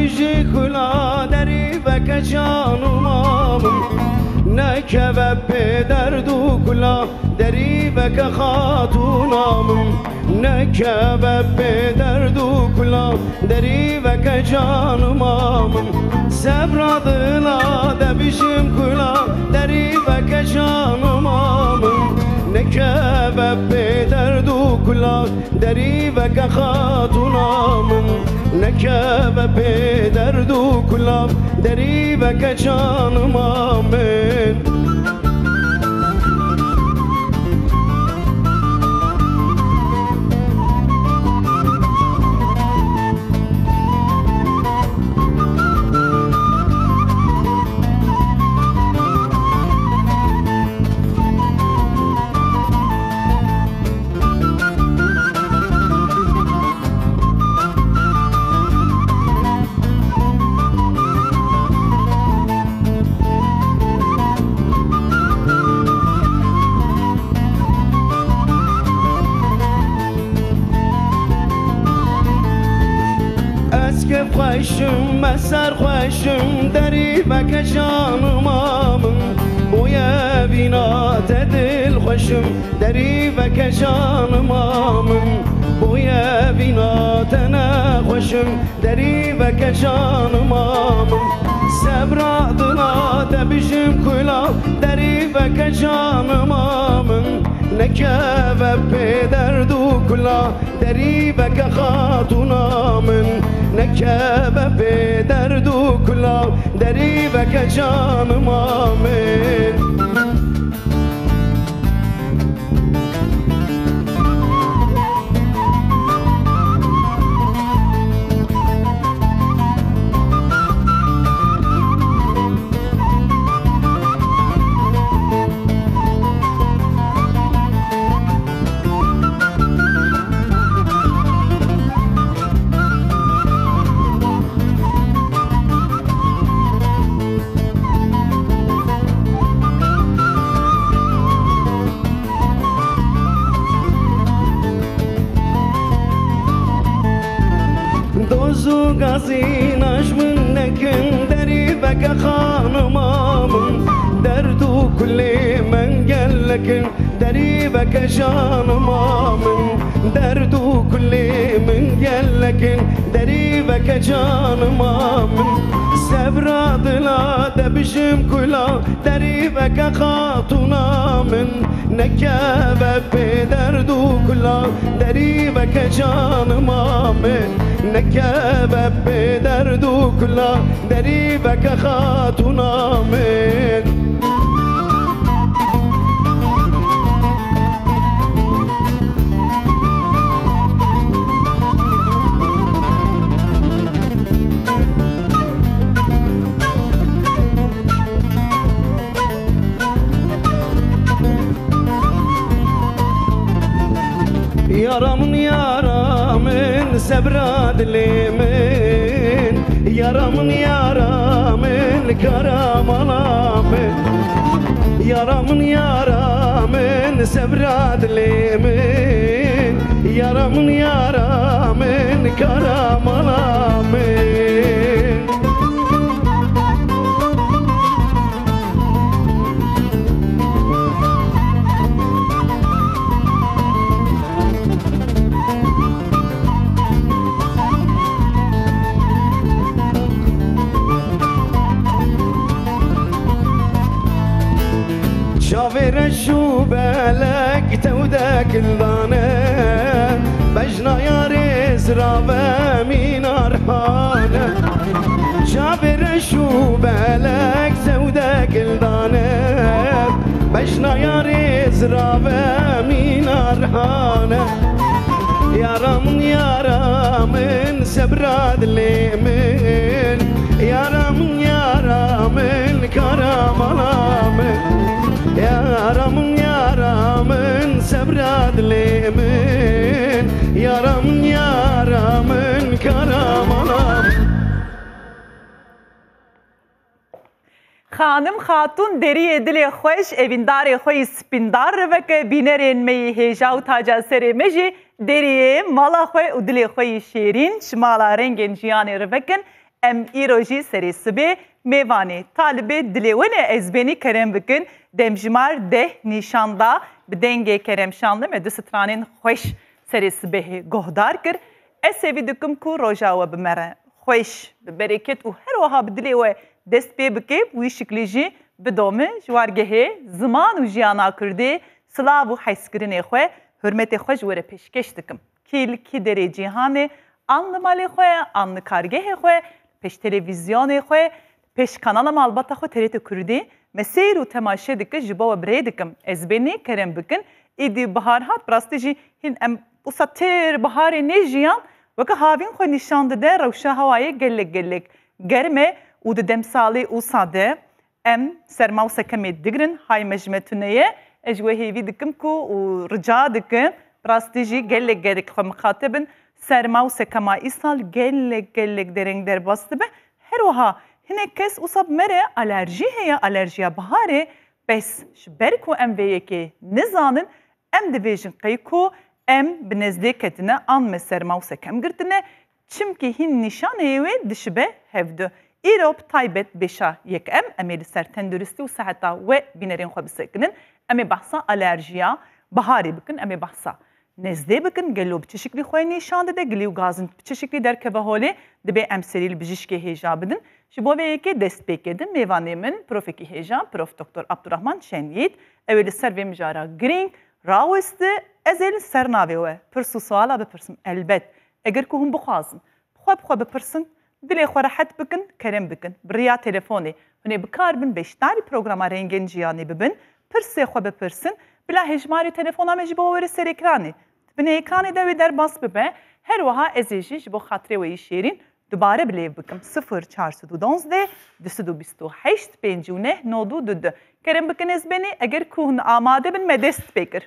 دبیجی کلا دری بک جانمام نکه پدر دو کلا دری بک خاتونام نکه پدر دو کلا دری بک جانمام سبرادلا دبیجیم کلا دری بک جانمام نکه پدر دو کلا دری بک خاتونام نکه پدر دو کلا دری بک جانمام خوشم مسر خوشم دری بک جانمام بویا بینات دل خوشم دری بک جانمام بویا بینات نخوشم دری بک جانمام سبرادنا دبیجم کلا دری بک جانمام نکه پدر دو کلا دری بک خاتونام نکه پدر دو کلا دری بک جانمام دوزو گازی نجمن نکن دری بک خانمام دردو کلی من گلکن دری بک جانمام دردو کلی من گلکن دری بک جانمام سبرادلا دبیجم کلا دری بک خاتونام نکه پدر دو کلا دری بک جانمام نکه پدر دو کلا دری بک خاتونام yaramın yaramın sebradlimin yaramın yaramın karamalamın yaramın yaramın sebradlimin yaramın yaramın karamalamın شاور شو بالك تودك الضانة بجنا يا رزرابة من أرحانة شاور شو بالك تودك الضانة بجنا يا رزرابة من أرحانة يا رامن سبراد ليمن يا رامن كرام رامن يا رامن سبراد ليمن يا رامن كرام رامن خانم خاتون دری دل خوش evindar خوی سپیندار وک بینرین می هجا و تاجا سر مجی دری مالا خوی و دل خوی شیرین شمالا رنگین جیانی روکن ام ایروژی سری سبه میوانی طالب دلیونه ازبنی کرم بکن دمجمار ده نیشاندا بدنگ کرم شانده مد سترانین خوش سری سبه گهدار کر اسوی دکم کو روجا و بمره خوش برکت و هر وها بدلیوه دست پی بکه وی شکلی بدومه جوارگه زمان و جیانا کرده سلاو و حیسکرین خواه hürmeti xoş vere peşkeş dikim. Ki dere cihane anlamalı xoya, anlı kargehe xoya, peş televizyonu xoya, peş kanalım albata xo TRT Kürdi. Meseyr u temaşe dike jibo bre dikim. Ezbeni kerem bikin. İdi bahar hat prastici hin em usatir bahari ne jiyan. Vaka havin xo nişandı de ravşa havaya gellek. Germe u de demsali usade. Em sermav sekemi digrin hay mecmetüneye. اجوه هیوی دکم کو و رجا دکم براستیجی گلک خو مخاطبن سرما و سکما ایسال گلک درنگ در باسته به هر وها هنه کس اصاب مره الرژی هیا الرژیا بهاره بس شبرکو ام ویه که نزانن ام دویجن قیکو ام بنزدیکتنه آن سرما و سکم گرتنه چمکی هین نشان هیوی دشبه هفدو ایروب تایبت بشا یک امیل سر تندرستی و صحتا و بینرین خو بسکنن امی بحثا الرژیا بهاری بکن امی بحثا نزده بکن گلو بچشکلی خوی نشان ده گلیو گازن بچشکلی در که هولی دبی امسریل بجیشکی هیجا بدن شبوه که دست بکدن میوانی من پروفکی هیجا پروف دکتر عبدالرحمن شنید اولی سر و مجارا گرینگ راوسته ازل سرناوی و پرسو سوالا بپرسم البت اگر که هم بخوازن بخوا بپرسن دلی خو راحت بکن کرم بکن بریا تلفونی هنی بکار بن بیشتری پروگراما رنگین جیانی ببن پرسه خو بپرسن بلا هجماری تلفونا مجبو ور سر اکرانی بن اکرانی دوی در باس ببه هر وها ازیجی جبو خاطره و شیرین دوباره بلیو بکم 0412 228 59 92 کرم بکن از بنی اگر کوهن آماده بن مدست بکر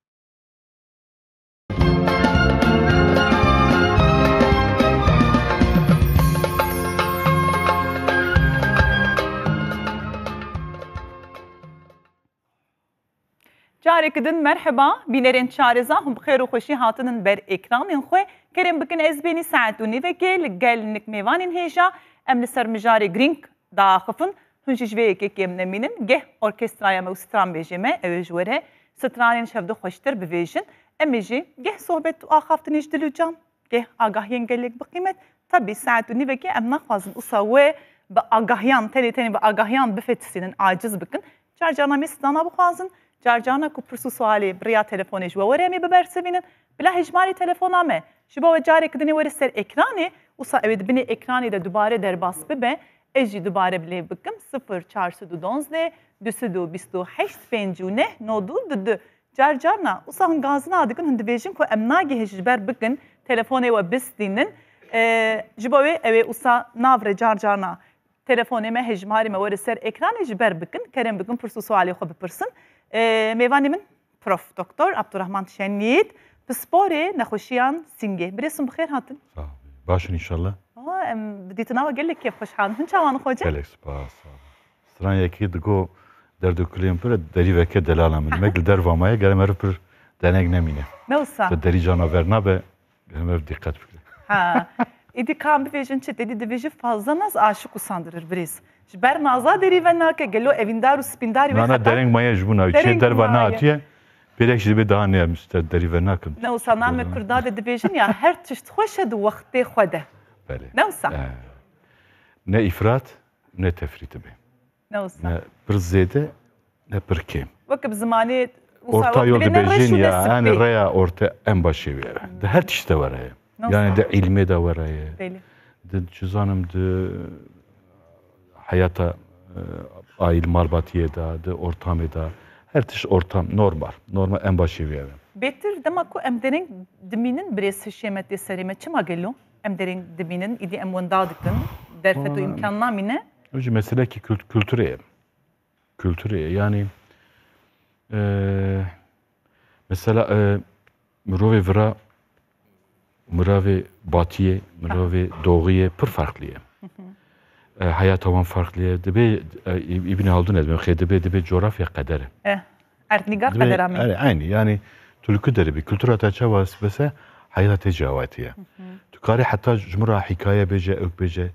جاركدن مرحبا بينرين شارزا هم بخير وخوشي هاتنن بر اكرانين خوي كريم بكن ازبيني ساعتوني وكيل قال نك ميوانين هيجا ام لسر مجاري جرينك داخفن هنجي جويكي كيم نمينن جه اوركسترايا مو ستران بيجيمه اوجوره سترانين شفدو خوشتر بفيجن اميجي جه صحبت اخافتنيش دلوجان جه اگاهين قالك بقيمه طبي ساعتوني وكي ام نخوازن اصاوي باگاهيان تاني باگاهيان بفتسينن عاجز بكن جارجانا مستانا بخوازن جارجانا کو پرسو سوالی بریا تلفونش و ورمی ببرسبینن بلا هجماری تلفونامه شبا جاری کدنی ور سر اکرانی وصا اوید بنی اکرانی ده دوباره در باس ببه اجی دوباره بلی بکم 0412 228 59 92 جارجانا وصا هن گازنا دکن هن دویجن کو امناگی هجبر بکن تلفونی و بستینن جبا اوی وصا ناور جارجانا تلفونی ما هجماری ما ور سر اکرانی جبر بکن کرم بکن پرسو سوالی خو بپرسن میوانی من پروف دکتر عبدالرحمن شنید بسپوری نخوشیان سینگه برسم بخیر هاتن باشن انشالله بدیت ناو گله کیف خوشحال هن چوان خوجه گلک سپاس سران یکی دگو در دو کلیم پر دری وکه دلالا من مگل در وامایه گرم هر پر دنگ نمینه نوسا دری جاناور نبه گرم هر دقت بکره ha idi kan bir vejin çet idi de fazla naz aşık usandırır biriz ber naza deri ve nake gelo evindar spindari ve nana dereng maya jbuna çe der va natiye berek jibe daha ne mister deri ve nakın ne usana me kurda de vejin ya her çeşit hoş ed vakti xoda bele ne usa ne ifrat ne tefrit be ne usa ne bir zede ne bir kim vakit zamanı orta yol bejin ya yani raya orta en başı vere de her tişte var ya yani de ilmi de var ya de cüzanım de hayata ail malbatiye de ortam da her tiş ortam normal en başı vere betir demek ko emderin diminin bires şemet serime çima gelo emderin diminin idi emwandadıkın derfetu imkanna mine önce mesele ki kültüre yani mesela mirovê vira mirovê batiye mirovê doğiye pir farklıye hayata wan farklıye dibe İbn Haldun ezme dibe coğrafya kaderi erdnigar kaderi amin aynı yani Türkü deri bir kültür ataça vasfese hayata cevatiye tukari hatta cumra hikaye beje ök beje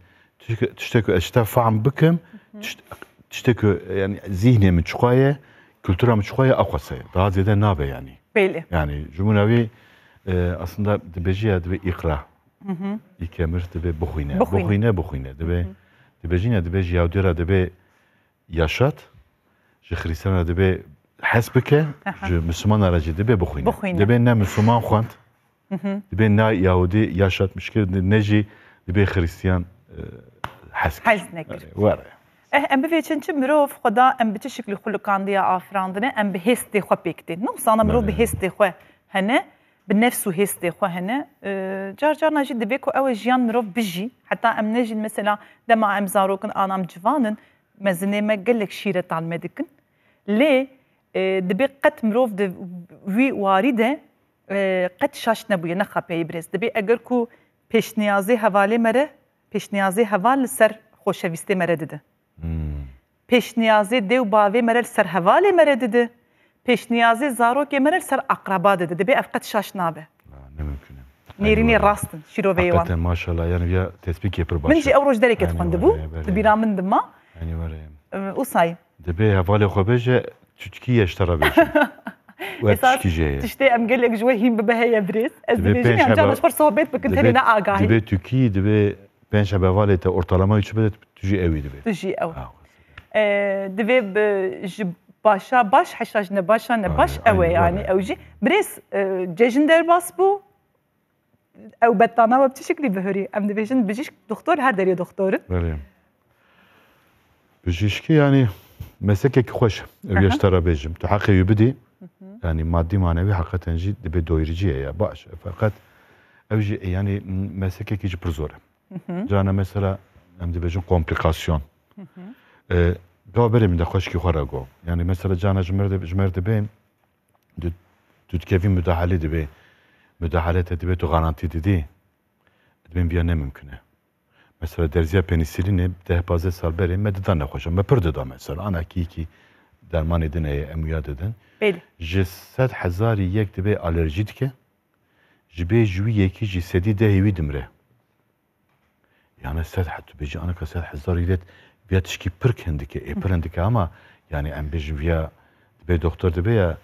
تشتكو اشتا فهم بكم تشتكو يعني ذهني من شويه kültüra mı çıkıyor akvası daha ziyade nabe yani. Belli. Yani cumunavi aslında dibeciye dibe ikra. İkemir dibe bukhine dibe dibecine dibe jiyadira dibe yaşat. Ji Hristiyan dibe hasbike ji Müslüman aracı dibe bukhine. Dibe ne Müslüman xwant. Dibe ne Yahudi yaşatmış ki neji dibe Hristiyan hasbike. Var. ام بفیچن چه مروف خدا ام بچه شکل خلقاندیا آفراندنه ام به هستی خو بکتی نو سانا مروف به هستی خو هنه به نفس و هستی خو هنه جار جار نجی دبی کو او جیان مروف بجی حتی ام نجی مثلا دما ام زاروکن آنام جوانن مزنه ما قلك شیره تعلمدکن لی دبی قط مروف د وی وارده قط شاش نبوی نخابه برز دبی اگر کو پیشنیازی حواله مره پیشنیازی حواله سر خوشویسته مره دیده پیشنیازی دیو باوی مرل سر حواله مره دیده پیشنیازی زاروک مرل سر اقربا دیده دبی افقت شاش نابه نه ممکنه نیرینی راستن شیرو بیوان حقیقتا ماشاءالله yani ya tespit yapır başa من جي اوروج دريكت خوند بو دبيرا من دما yani var ya وصاي دبي حواله خو بيجه تشكي يشترى بيجه وتشكي جايه تشتي ام قال لك جوهين ببهيه بريس از دبي يعني جانش فر صحبت بكن ترينا اغاهي دبي تركي دبي ben şabevalet ortalama 3 bede tüji evi dibe تجي او دبي باشا باش حشاج نباشا نباش اوي يعني اوجي بريس جيجن در باس بو او بتانا وبتشكلي بهري ام دبيجن بيجيش دكتور her deri doktoru böyle بيجيشكي yani meslek hoş yaştara bejim tahakki yubdi yani maddi manevi hakikaten dibe doyurucuya ya baş fakat evji yani meslek ki zor Cana mesela hem de bejim komplikasyon. Gaberim de hoş ki xarago. Yani mesela cana jmerde beym dütkevin müdahale dibe müdahale dibe to garanti dedi. Ben bir ne mümkün. Mesela derziye penisilini dehpaze salberim medidan ne hoşam. Me pırdı da mesela ana ki derman edin emuyad edin. Beli. Jesed hazari yek dibe alerjit ke. Jibe jwi yeki jisedi de hevi dimre. Yani set hattı beci ana kaset hazar ilet via tişki pırk hendike pırhendike ama yani em beci via be doktor de be ya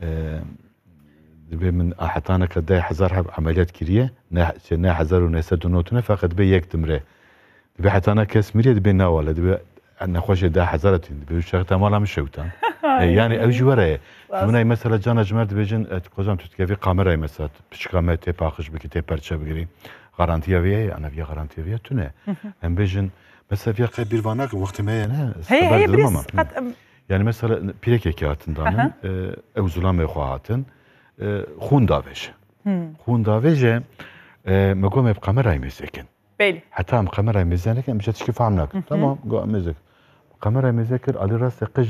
de be min ahatana kadar hazar hab ameliyat kiriye ne hazar ve nesed notuna fakat be yek dimre de be hatana kes miriye de be nawala de be ana hoş de hazarat de be şarta mala müşevtan yani evci var Bunay mesela cana cmer de becin kozam tutkevi kamerayı mesela pişkamete pakış biki te parça biri garantiye viye ana viye garantiye viye tüne hem becin mesela viye bir vanak vakti me ne hey yani mesela pirek ekatından evzulam ve xahatın xun davej xun davej megom hep kamerayı mezekin beli hatta am kamerayı mezekin bir şey tişki famnak tamam go mezek kamerayı mezekir ali ras qaj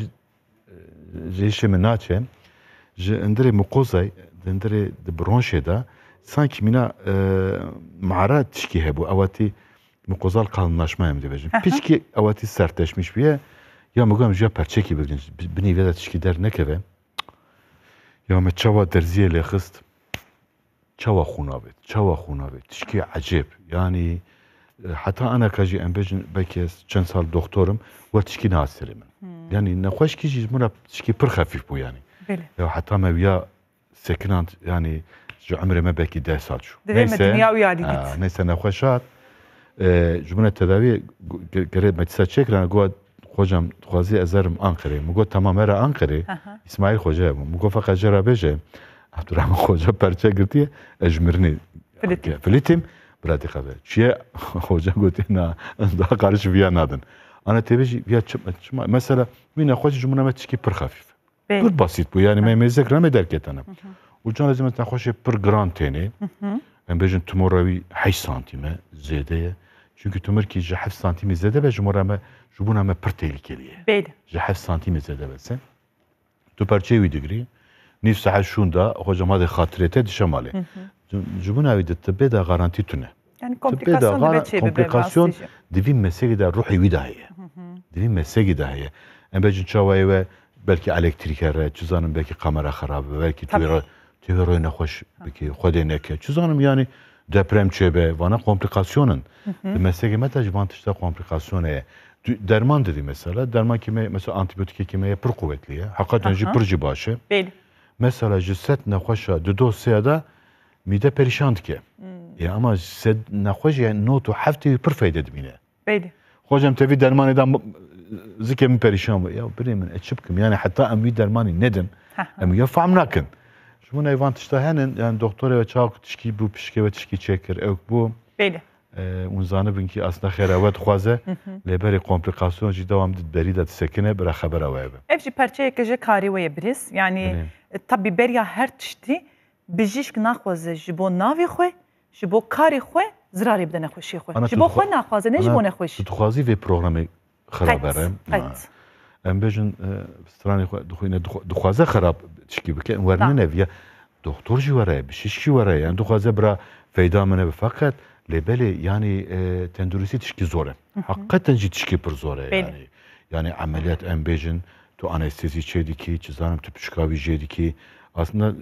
جيش من ناتشي جي اندري مقوزاي اندري برونشي دا sanki mina mağara tişki hebu avati mukozal kalınlaşmayım diye bejim. Piçki avati sertleşmiş bir ya mugam ya perçeki bilgin. Bini veda tişki der ne keve. Ya me çava derziye le xist. Çava xunavet. Tişki acayip. Yani hatta ana kaji embejin belki çen sal doktorum ve tişki nasirim. Yani ne hoş ki jizmura tişki pır hafif bu yani. Ya hatta meviya sekinant yani جو عمري ما باكي ده ساتشو نيسا نخوشات جمعنا التداوي قريب ما تساتشيك لأنا قوة خوجم خوازي أزارم أنقري مقول تمام مرة أنقري إسماعيل خوجه مقول فقط جرى بيجي عبد الرحمن خوجه برشا قلتي أجمرني فليتم برادي خبر شيء خوجه قلت أنا ده قارش فيها نادن أنا تبيجي فيها مثلا مين خوجه جمعنا ما تشكي بر خفيف بر بسيط بو يعني ما يميزك رامي دركت أنا وجان لازم تنخوش بر جران تاني ام بيجن تموروي 8 سنتيمه زياده çünkü tümür ki 7 سنتيمه زياده ve jumurama jubuna me per tehlikeliye beydi 7 سنتيمه زياده بس تو parçayı vidgri nif saha şunda hocam hadi hatırete dişamale jubuna vidette beda garanti tüne yani komplikasyon divin mesele de ruhi vidahiye divin mesele dahiye em bejin çavayı ve belki elektriker cüzdanın belki kamera xarabı belki tüyroy نخوش بکی خود نکه چیزانم یعنی deprem çebe, vana komplikasyonun. Mesela mesela vantışta komplikasyonu. Derman dedi mesela. Derman kime mesela antibiyotik kimeye pır kuvvetli ya. Hakikaten ji pır ji başı. Beli. Mesela ji set nekhoşa du dosyada mide perişan ki. Ya ama set nekhoş yani notu hafte pır fayda dibine. Beli. Hocam tevi derman eden zikemi perişan var. Ya biremin açıpkım yani hatta emvi dermani nedim. Em ya fam nakin. Şu ne vantışta henin yani doktora ve çağ tişki bu pişke ve tişki çeker. Ev bu. Beli. Unzanı binki aslında xeravet xwaze leberi komplikasyon jî devam dit berî de sekine bira xeber ew ebe. Ev jî perçeyeke ji karî we ye biriz. Yani tabii beriya her tiştî bijîşk naxwaze ji bo navê xwe, ji bo karê xwe zirarê bide nexweşiyê xwe. Ji bo xwe naxwaze ne ji bo nexweşî. Tu dixwazî vê programê xerabere. Em bêjin stranê xwe dixwaze xerab tişkî bike werne neviye doktor jî were bijîşkî were yani dixwaze bira feyda min ebe fakat lebeli yani tendürüsü tişki zor. Hakikaten tişki pır zor yani. Yani ameliyat em bejin tu anestezi çediki, çizanım tu pişkavi jediki. Aslında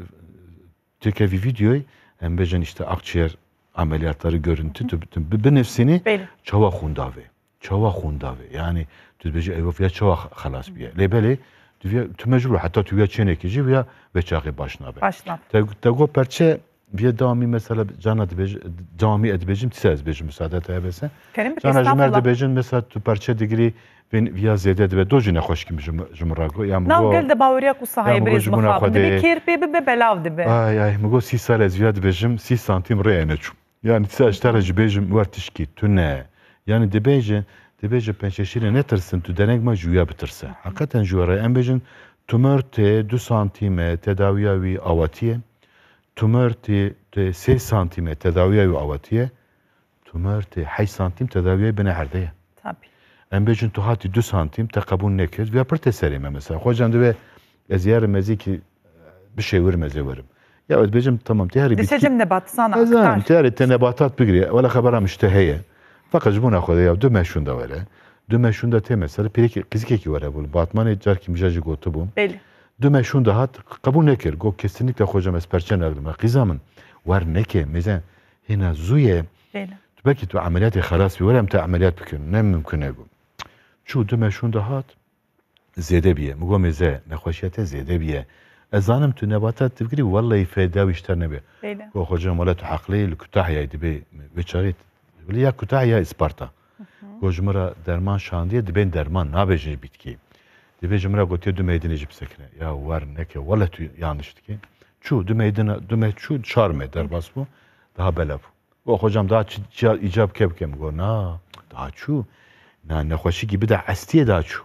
tek bir videoyu em bejin işte akciğer ameliyatları görüntü bir nefsini çava xundave. Çava xundave. Yani tu beji evfiya çava xalas biye. Lebeli tu mecbur hatta tu ya çeneki veya veçaqi başnabe. Başnabe. Tego perçe bir devamı mesela cana devamı edbejim tez bejim müsaade tebese. Cana jmer debejim mesela tu parça digri ben via zede de dojine hoş kim jumrago ya mgo. Nam gel de bavariya ku sahibi biz mxab. Bir kirpe be belav dibe. Ay mgo 6 sal ez via debejim 6 santim reneçum. Yani tsaştara bejim vartışki tüne. Yani debeje pençeşire ne tırsın tu denegma juya bitirse. Hakikaten jura en bejin tümör te 2 santime tedaviyavi avatiye. Tümör te 3 santime tedaviye ve avatiye, tümör te 5 santim tedaviye bine herdeye. Tabii. Em bejin tu hati 2 santim te kabul nekir ve pır teserime mesela. Hocam de ve eziyarım mezi ki bir şey vermeze verim. Ya ez bejim tamam tehari bitki. Desecim nebat sana aktar. Ezan tehari te nebatat bigri. Valla haberam işteheye. Fakat buna koda ya düme şunda vere. Düme şunda te mesela pireki kizikeki vere bul. Batmanı car ki mijaji gotu bu. Beli. Düme şunda hat kabul nekir. Go kesinlikle hocam esperçen erdim. Kızamın var neke mezen hina zuye. Beli. Belki tu ameliyatı xalas bir verem te ameliyat bükün. Ne mümkün ego. Şu düme şunda hat zede biye. Mugo meze nekhoşiyete zede biye. Ezanım tu nebatat tifkiri vallahi fayda işler nebe. Beli. Go hocam valla tu hakli Kütahya dibe ve çağıt. Veli ya Kütahya Isparta. Go jumara derman şandiye diben derman nabejin bitki. Dibe jumara gotiye dümeydin ecip sekine. Ya var neke valla tu yanlıştı ki. Şu düme şu çarme derbas bu. Daha bela bu. O hocam daha icap kepkem go na daha şu. Na nekhoşi gibi de astiye daha şu.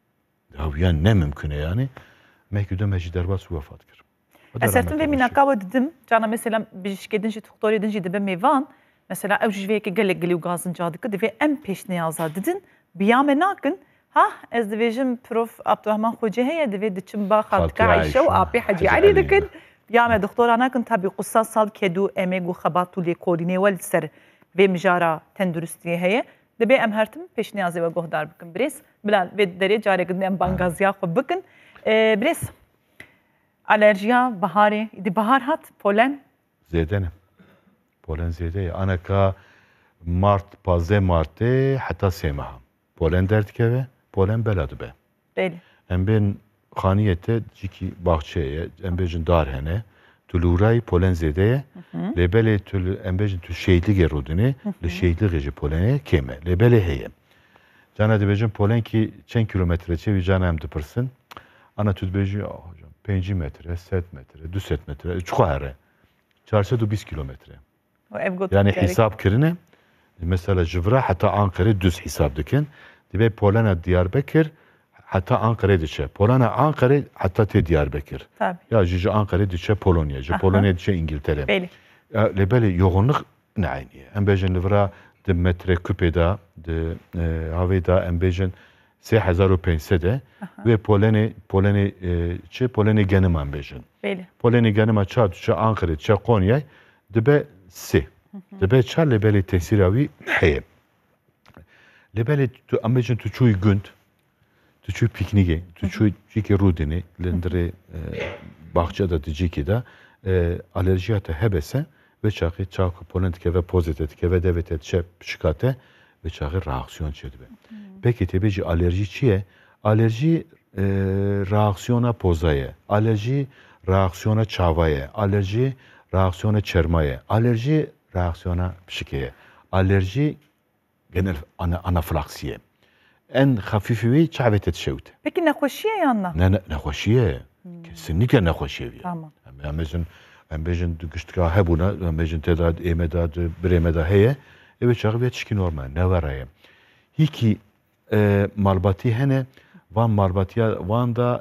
Ya yani ne mümkün yani. Meküde meci derbas vefat kır. Esertin ve minakava dedim. Cana mesela bir şkedinci doktor edinci dibe mevan. Mesela ev jiveke gelek geliyor gazın cadıkı dibe en peşne yazar dedin. Biyame nakın. Ha ez divejim Prof Abdurrahman Hoca heye dibe diçim ba Halka Ayşe ve Abi Hacı Ali dikin. Biyame doktora nakın tabi kussa sal kedu emegu xabatu li koline vel ser ve mijara tendürüstiye heye. Dibe em hertim peşne yazı ve gohdar bikin bires. Bilal ve dere carekinde em bangazya xo bikin. Bires. Alerjiya baharı. Di bahar hat polen. Zedenim. Polen zede ya. Anaka Mart, 15 Mart'te hatta semaha. Polen dertke ve polen beladı be. Beli. Em ben xaniyete ciki bahçeye, em bejin darhene, tuluray polen zedeye, lebele tül em bejin tül şehitli gerudini, le şehitli gece polene keme, lebele heye. Cana de bejin polen ki çen kilometre çevi cana em dıpırsın. Ana tül bejin hocam 5 metre, 7 metre, 2 metre, çuhare. 420 kilometre. Yani hesap kirine mesela Cıvra hatta Ankara düz hesap dikin. Dibe Polana Diyarbakır hatta Ankara diçe. Polana Ankara hatta te Diyarbakır. Tabii. Ya cici Ankara diçe Polonya. Polonya diçe İngiltere. Beli. Lebeli yoğunluk ne aynı. Embejin Livra de metre küpeda de haveda embejin 3500 ve Polani genim embejin. Beli. Polani genim açar diçe Ankara diçe Konya dibe si. Dibe çar lebeli tesiravi heye. Lebeli tu amecin tu çuy günd, tu çuy pikniğe, tu çuy ciki rudini, lendire bahçede de ciki de alerjiyata hebese ve çakı çavku polentike ve pozitetike ve devetet çep şikate ve çakı reaksiyon çedbe. Peki tebeci alerji çiye? Alerji reaksiyona pozaye, alerji reaksiyona çavaye, alerji reaksiyona çermaye, alerji reaksiyona pşikeye, alerji genel anaflaksiye. En hafifi çavetet şevte. Peki nekhoşiye yanına? Nekhoşiye. Kesinlikle nekhoşiye. Tamam. Em bejin güştka hebuna, em bejin tedad, emedad, biremeda heye. Evet çağı ve çiki normal. Ne var ya? Hiki malbati hene, van malbatiya, van da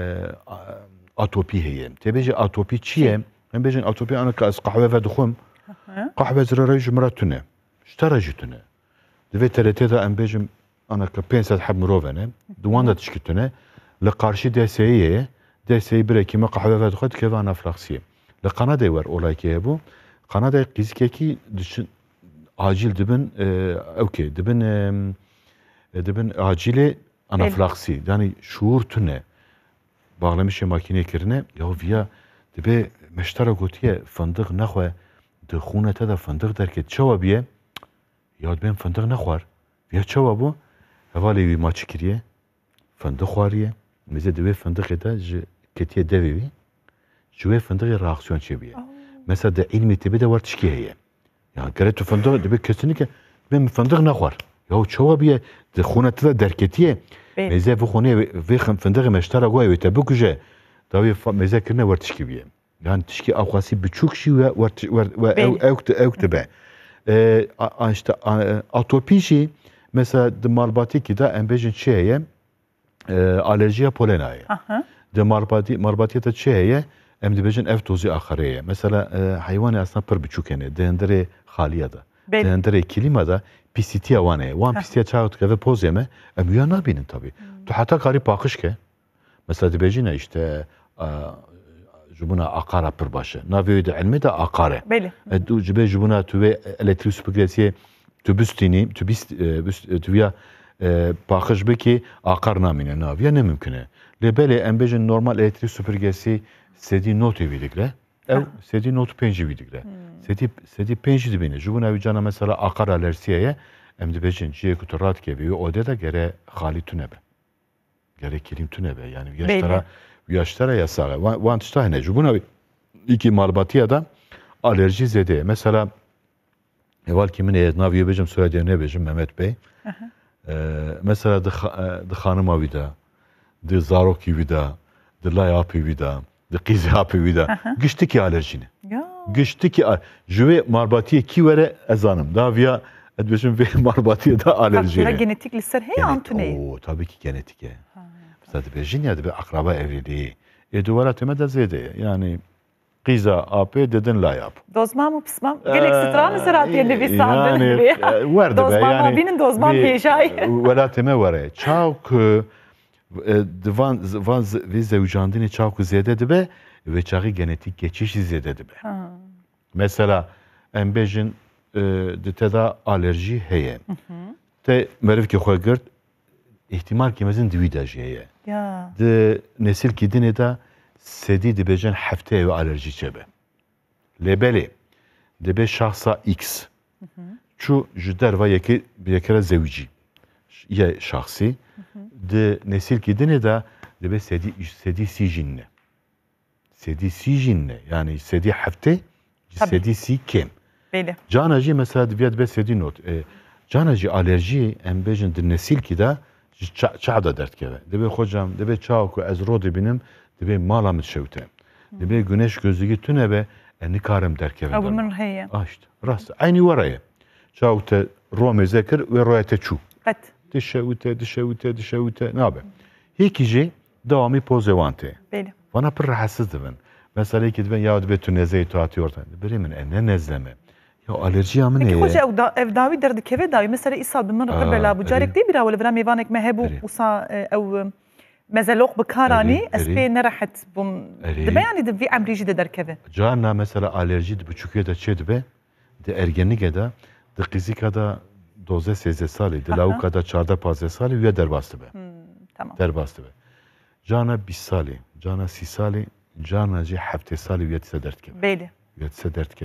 atopi heye. Tebeci atopi çiye? Em bejin atopi ana kas kahve ve dukhum. Kahve zirarayı jumratune. Ştarajitune. Ve TRT'de em bejin ana ka 500 hab mirovene. Duvan da tişkitune. Le karşı DSİ'ye, DSİ bir ekime kahve ve dukhum keva anaflaksiye. Le Kanada'ya var olay ki bu. Kanada'ya kizkeki düşün acil dibin okey dibin acili anaflaksi yani şuur tüne bağlamış makine kirine ya via dibe meştara gotiye fındık nexwe de xunete de fındık derket çava biye ya ben fındık nexwar via çava bu havale bir maçı kiriye fındık xwariye meze dibe fındık eda ketiye devi جوه فندق reaksiyon çebiye. Mesela de ilmi tibi de var tişkiye. Yani gere tu fındık de kesinlikle ben fındık ne var? Ya çoğu bir de xunatı da derketiye. Meze bu xune ve fındık meştara goy ve tabu kuje. Davi meze kirne var tişkiye. Yani tişki avkası birçok şey ve evkte be. İşte atopi şey mesela de malbatiki da embejin şeye alerjiye polenaya. De malbatiyata şeye em dibêjin ev tozî axireye. Mesela hayvanê aslında pir biçûk hene. Denderê xaliya da. Denderê kilîma da pisîtiya wan heye. Wan pisîtiya çawa dikeve pozê me em wiya nabînin tabii. Tu heta karî paqij ke. Mesela dibêjîne işte ji bona aqara pir baş e. Navê de ilmê de aqar e. Tu ji bê ji bona tu vê elektrîk süpürgesiyê tu bistînî, tu wiya paqij bikî aqar namîne. Naviya ne mümkün e. Lê belê em bêjin normal elektrîk süpürgesî sedi notu vidikle, ev sedi notu penci vidikle. Sedi penci dibine. Jubuna vicana mesela akar alerjiyeye, em dibêjin ciye kutu rahat kebiyor. Ode da gere xali tünebe. Gere kilim tünebe. Yani yaşlara yasağı. Van tişta hene. Jubuna iki malbatiya da alerji zede. Mesela eval kimin naviye bejim söylediği ne bejim Mehmet Bey. Mesela de hanıma vida, de zaroki vida, de layapi vida. Diqizi hapi vida. Gişti ki alerjini. Gişti ki jüve marbatiye ki vere ezanım. Daha via edbeşim ve marbatiye da alerji. Takdira genetik liser hey Anthony. Oo tabii ki genetik. Mesela dibêjin ya dibe akraba evriliği. Duvara teme de zede. Yani qiza apê dedin la yap. Dozmam û pismam gelek stran seratiye nivîsandin yani werde be yani binin dozmam pêşay. Wela teme were. Çawk divan ve zevcandini çavku zede dibe ve çağı genetik geçişi zede dibe. Mesela embejin de teda alerji heye. Te meriv ki xoy girt ihtimal ki mezin divîdaji heye. De nesil ki dine da sedi dibêjin hefteye ve alerji çebe. Lebeli dibe şahsa X. Çu ji derva yekere zevci. Ye şahsi. De nesil ki dine da dibe sedi sijinne. Sedi sijinne. Yani sedi hafte, sedi si kem. Beli. Canacı mesela dibe be sedi not. Canacı alerji embejin de nesil ki da çağda dert keve. Dibe hocam, dibe çağku ez rodi binim, dibe malam şevte. Dibe güneş gözlüğü tüne be nikarım dert keve. Abu min heye. İşte rast. Aynı varaya. Çağukte rome zekir ve royete çu. Evet. Dişevite. Ne abi? Hikici devamı pozevante. Beli. Bana pır rahatsızdı ben. Mesela ki ben ya dibe tu nezeyi tuatı ortaya. Birimin ne nezleme. Ya alerji amı ne? Peki hoca ev davi derdi keve davi. Mesela ishal bin mırqı bela bu carek değil bir avle vran mevanek mehebu usa ev mezelok bekarani espe nerahat bun. Dibe yani de vi amrici de derkeve. Cana mesela alerji de buçukiye de çedbe de ergenlik eda de kizika da doze 13 sali, de lavka da 14-15 sali ve derbastı be. Tamam. Derbastı be. Cana 20 sali, cana 30 sali, cana 7 sali ve dert kebe. Beli. Ve dert kebe.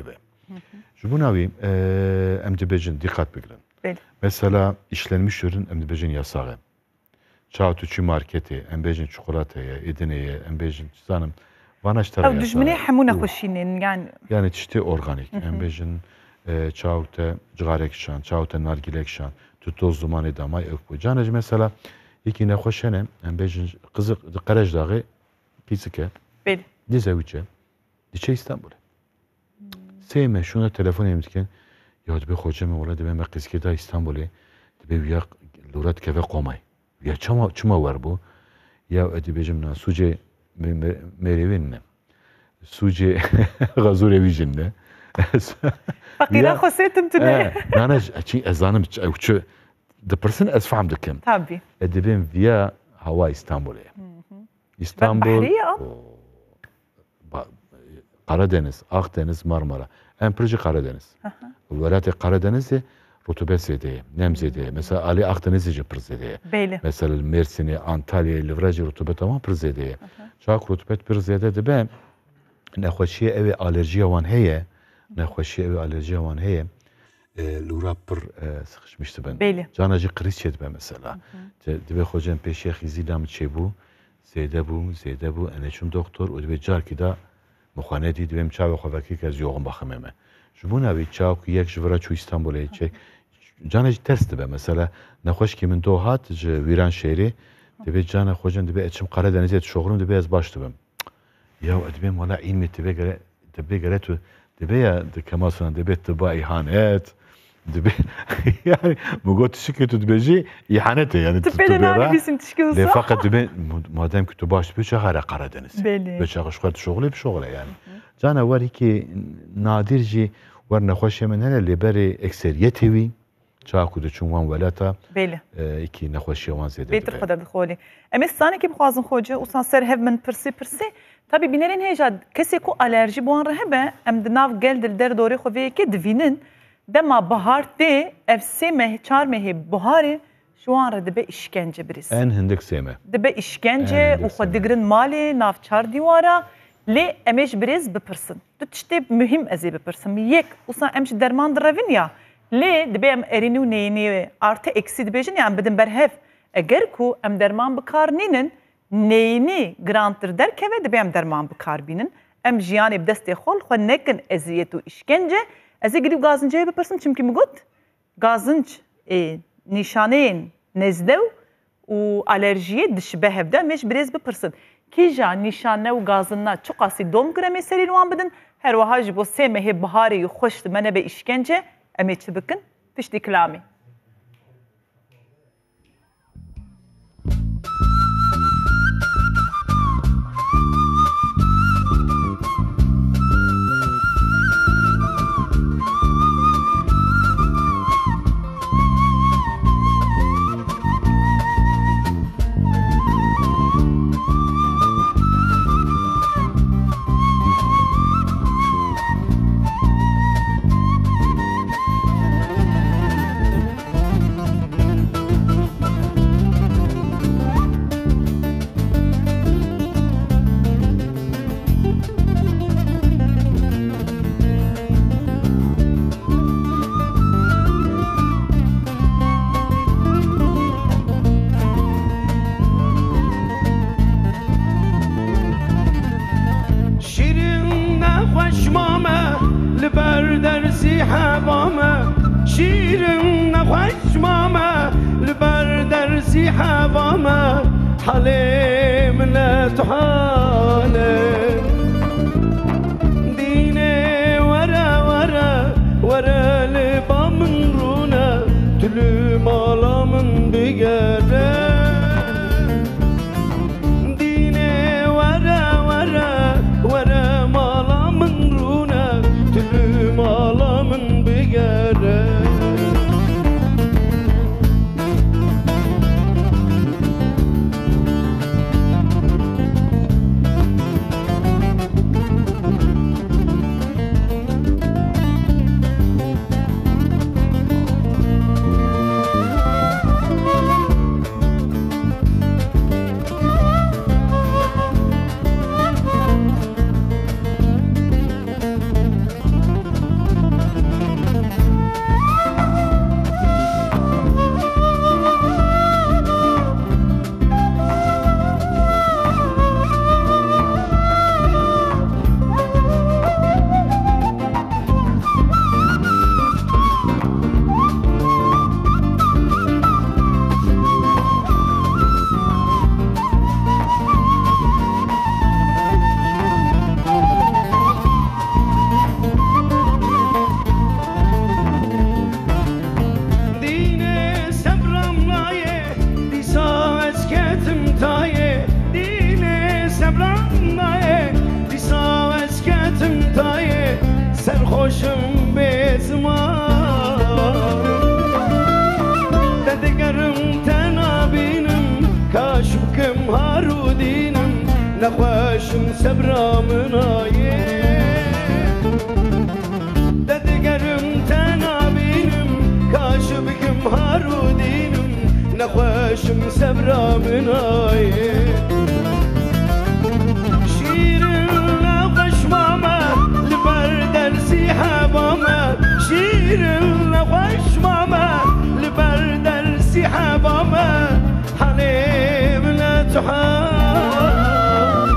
Ji bu navî em dibêjin dikkat bigirin. Mesela işlenmiş ürün em dibêjin yasağı. Çaw tu çi marketê, em bêjin çikolateye, edineye, em bêjin zanım vanaş tara yasağı. Dijminê hemû nexweşînên yani tiştê organik. Em bêjin çaw te cigarek şan, çaw te nargilek şan, tu toz dumanê damay ew bu. Canê mesela yekî nexweş hene, em bêjin qızıq qerej dağı pisike. Dize wîçe. Diçe İstanbul'e. Seyme şuna telefon emdiken ya dibe hocam ola dibe me qizke da İstanbul'e dibe ya lurat keve qomay. Ya çama var bu. Ya dibecim na suce merevin ne? Suce gazur evijinde. Fakira xosetim tune. Nana çi ezanım çu the person as faham dikim. Tabii. Dibem via hava İstanbul'e. İstanbul. Karadeniz, Akdeniz, Marmara. En proje Karadeniz. Velayet Karadeniz'de rutubet zedeye, nem zedeye. Mesela Ali Akdeniz'de pır zedeye. Mesela Mersin'e, Antalya'ya, Livracı rutubet ama pır zedeye. Çok rutubet pır zedeye de ben nexweşiye evi alerjiye wan heye. Nexweşiye evi alerjiye wan heye. Lura pır sıkışmıştı ben. Canacı kriz çedi ben mesela. Dibe hocam peşe xizilam çebu. Zede bu. Eneçum doktor. O dibe carki da مخانه دویم چاو خوابکی که از یوغم بخمه شو نوی چاو که یک جورا چو استانبولی چه جانش ترس دبه مثلا نخوش که من دو هات ج ویران شهری دبی جان خوشم دبی اچم قاره دنیزه شغلم دبی از باش دبم یا دبیم ولا علمی دبی گره تو دبی یا دکماسون دبی تبا ایهانت دبی yani bu tişki tu dibeci ihanete yani tu bera fakat dibe madem ki tu baş bir şehre Karadeniz ve çalışıyor şogli bir şogla yani cana var ki nadirci var nexweş min hele liberi ekseriyeti çaku de çunwan velata iki nexweş wan zede beter xda bixoli em sane ki bixwazin xoca u san ser hev min pirsi tabi binerin heja kesi ku alerji bu an rehbe em de nav gel dil der dori xwe ki divinin dema bahar te ev seme çar mehe buharı şu an dibe işkence biriz. En hindik seme. Dibe işkence u xwedigrin mali nav çar divara le emeş biriz bipirsin. Tu tişte mühim ezi bipirsin. Yek usan emş derman drevin ya le dibe em erinu neyni artı eksi dibejin yani bedin berhev eger ku em derman bikar ninin neyni grantır derkeve dibe em derman bikar binin em jiyani bideste xol xwe nekin eziyetu işkence Ez gidip gazıncaya bipirsin çünkü mi gut? Gazınç nişaneyn nezdev u alerjiye dişbe hevde meş biraz bipirsin. Kija nişane u gazınna çok asi dom kremi seriluan bidin her vahaj bu semehe bahari xoş mene be işkence emeçi bikin tişti kelami. نخوشم سبرا منایه ددگرم تنابینم کاش بکم هارودینم نخوشم سبرا منایه شیرین نخوش ماما لبر درسی حباما شیرین نخوش ماما لبر درسی حباما حليب لا تحام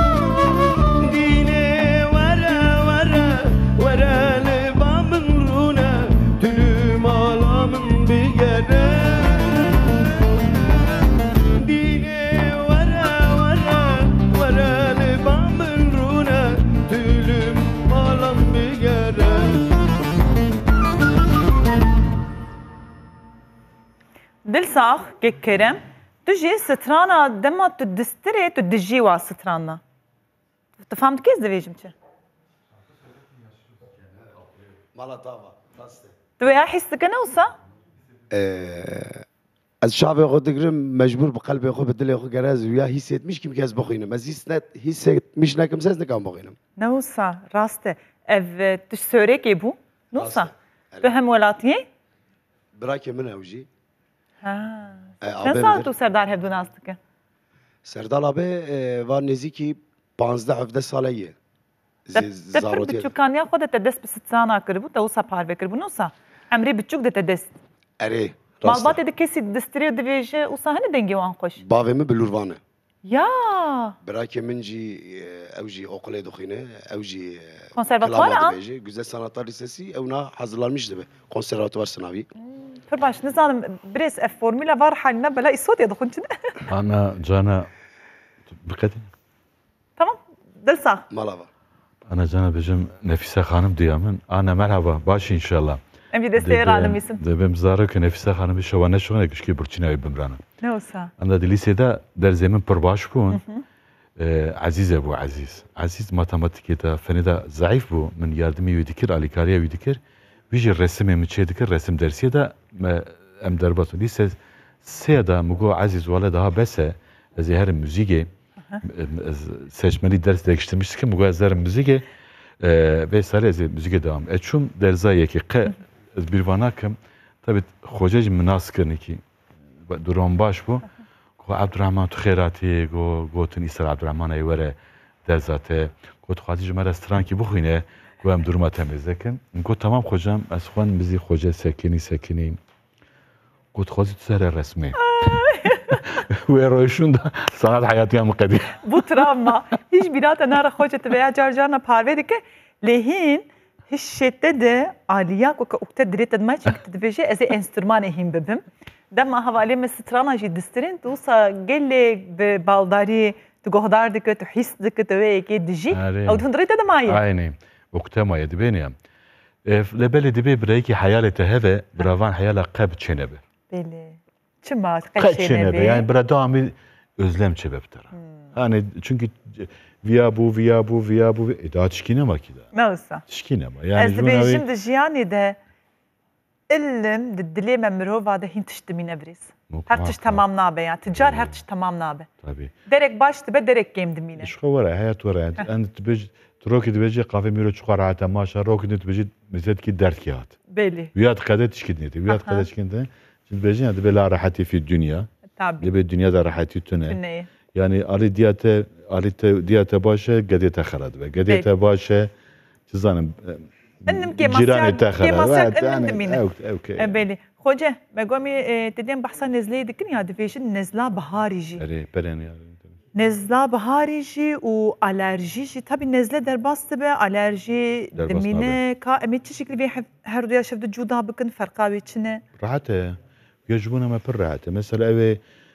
ديني ورا ورا ورا لبام رونا تلوم على من بيقنا ديني ورا ورا ورا لبام رونا تلوم على من بيقنا دل ساخ که کرم تو جی سترانا دما تو دستره تو دجی وا سترانا تو فهمت کیز دویجم چه مالا طابا راسته تو یا حس کنه وسا از شعب خود دگرم مجبور بقلب خود بدل خود گراز ویا حسیت میش کیم که از بخوینم از حسیت میش نکم ساز نکم بخوینم نوسا راسته اف تو سوره کی بو نوسا تو هم ولاتیه براک من اوجی ها چند سال تو سردار هبدون است که سردار آبه و نزدیکی 15-17 ساله زاروتی بچوکانیا خودت دست به سترانا کربو تا وسا پارو کربو نوسا امری بچوک دت دست اره مالبات ده کسی دستری و دویجه وسا هنی دنگی وان خوش باوی بلوروانه یا براک من جی اوجی اوقله دخینه اوجی کنسرواتوار ام güzel sanatlar lisesi evna hazırlanmış be konservatuvar sınavı. فرباش نظام بريس اف فورمولا var haline bela isot ya dokunçun. أنا جانا بقدر Tamam. Dilsa. Malava. أنا جانا بجم نفيسة خانم ديامن أنا مرحبا باش إن شاء الله. Em bir desteği alım isim. دبم زارك نفيسة خانم بشوانة شغلة كشكي برتشينا بمرانا. Ne olsa. أنا دليسة ده در زمن برباش بون. عزيز أبو عزيز ماتماتيكي ده فندا ضعيف بو من يردمي يذكر عليكاريا يذكر ويجي الرسم من شيء ذكر رسم درسية ده أم دربطو ليسة سيدا مجو عزيز ولا ده بس زي هر الموسيقى seçmeli ders değiştirmiştik ki mugazzar müziğe vesaire zey müziğe devam. Eçum derzaya ki bir vanakım tabi hocacı münasıkırını ki durum baş bu. Ko Abdurrahman tu khairati gotin İsra Abdurrahman ayvere derzate ko tu hadi jmara stran ki bu xine ko em duruma temizlekin. Ko tamam hocam asxan müzik hoca sekini ko tu hadi tu resmi. ويروشون صنعت حياتي مقدمة Bu travma hiç birata nara hoca veya carcarna parvedi ki lehin hiç şette de aliya ko ukta direkt edmay çünkü tedveje ez enstrüman ehim bebim. Dema havale mes strana ji distirin tu sa gelle be baldari tu gohdardık tu hisdik ve ki diji او تندريت de maya. عيني وقتها ما يدبينيا لبلي دبي بريكي حيالته هذا برافان حياله قاب تشنبه Beli. Çıma kaçşenebe yani burada amil özlem sebeptir. Yani çünkü via bu daha çişkine mi ki da? Ne olsa. Çişkine mi? Yani ez de jiyani de illim de dileme mirova da hintiştimine biriz. Her tiş tamam nabe yani ticar her tiş tamam nabe. Tabii. Derek baştı be derek gemdimine. Şu var hayat var yani. Ent tbej troki tbeji kahve miro çukara ata maşa roki tbeji mizet ki dert ki at. Beli. Viyat kadet çişkine. Viyat kadet çişkine. Bejin hadi bela rahati fi dünya. Tabii. Lebe dünyada rahati tüne. Tüne. Yani ali diyate başa gadete kharad ve gadete başa çizanım. Ennim ki masyak ennim demine. Beli. Hoca megomi dedim bahsa nezle dikin ya defeşin nezla baharici. Evet, peren ya. Nezla baharici u alerjici tabii nezle derbastı be alerji demine ka emet şekli ve her rüya şevde cuda bakın farka içine. Rahate. يجبونا ما بر راحته مثلا أبي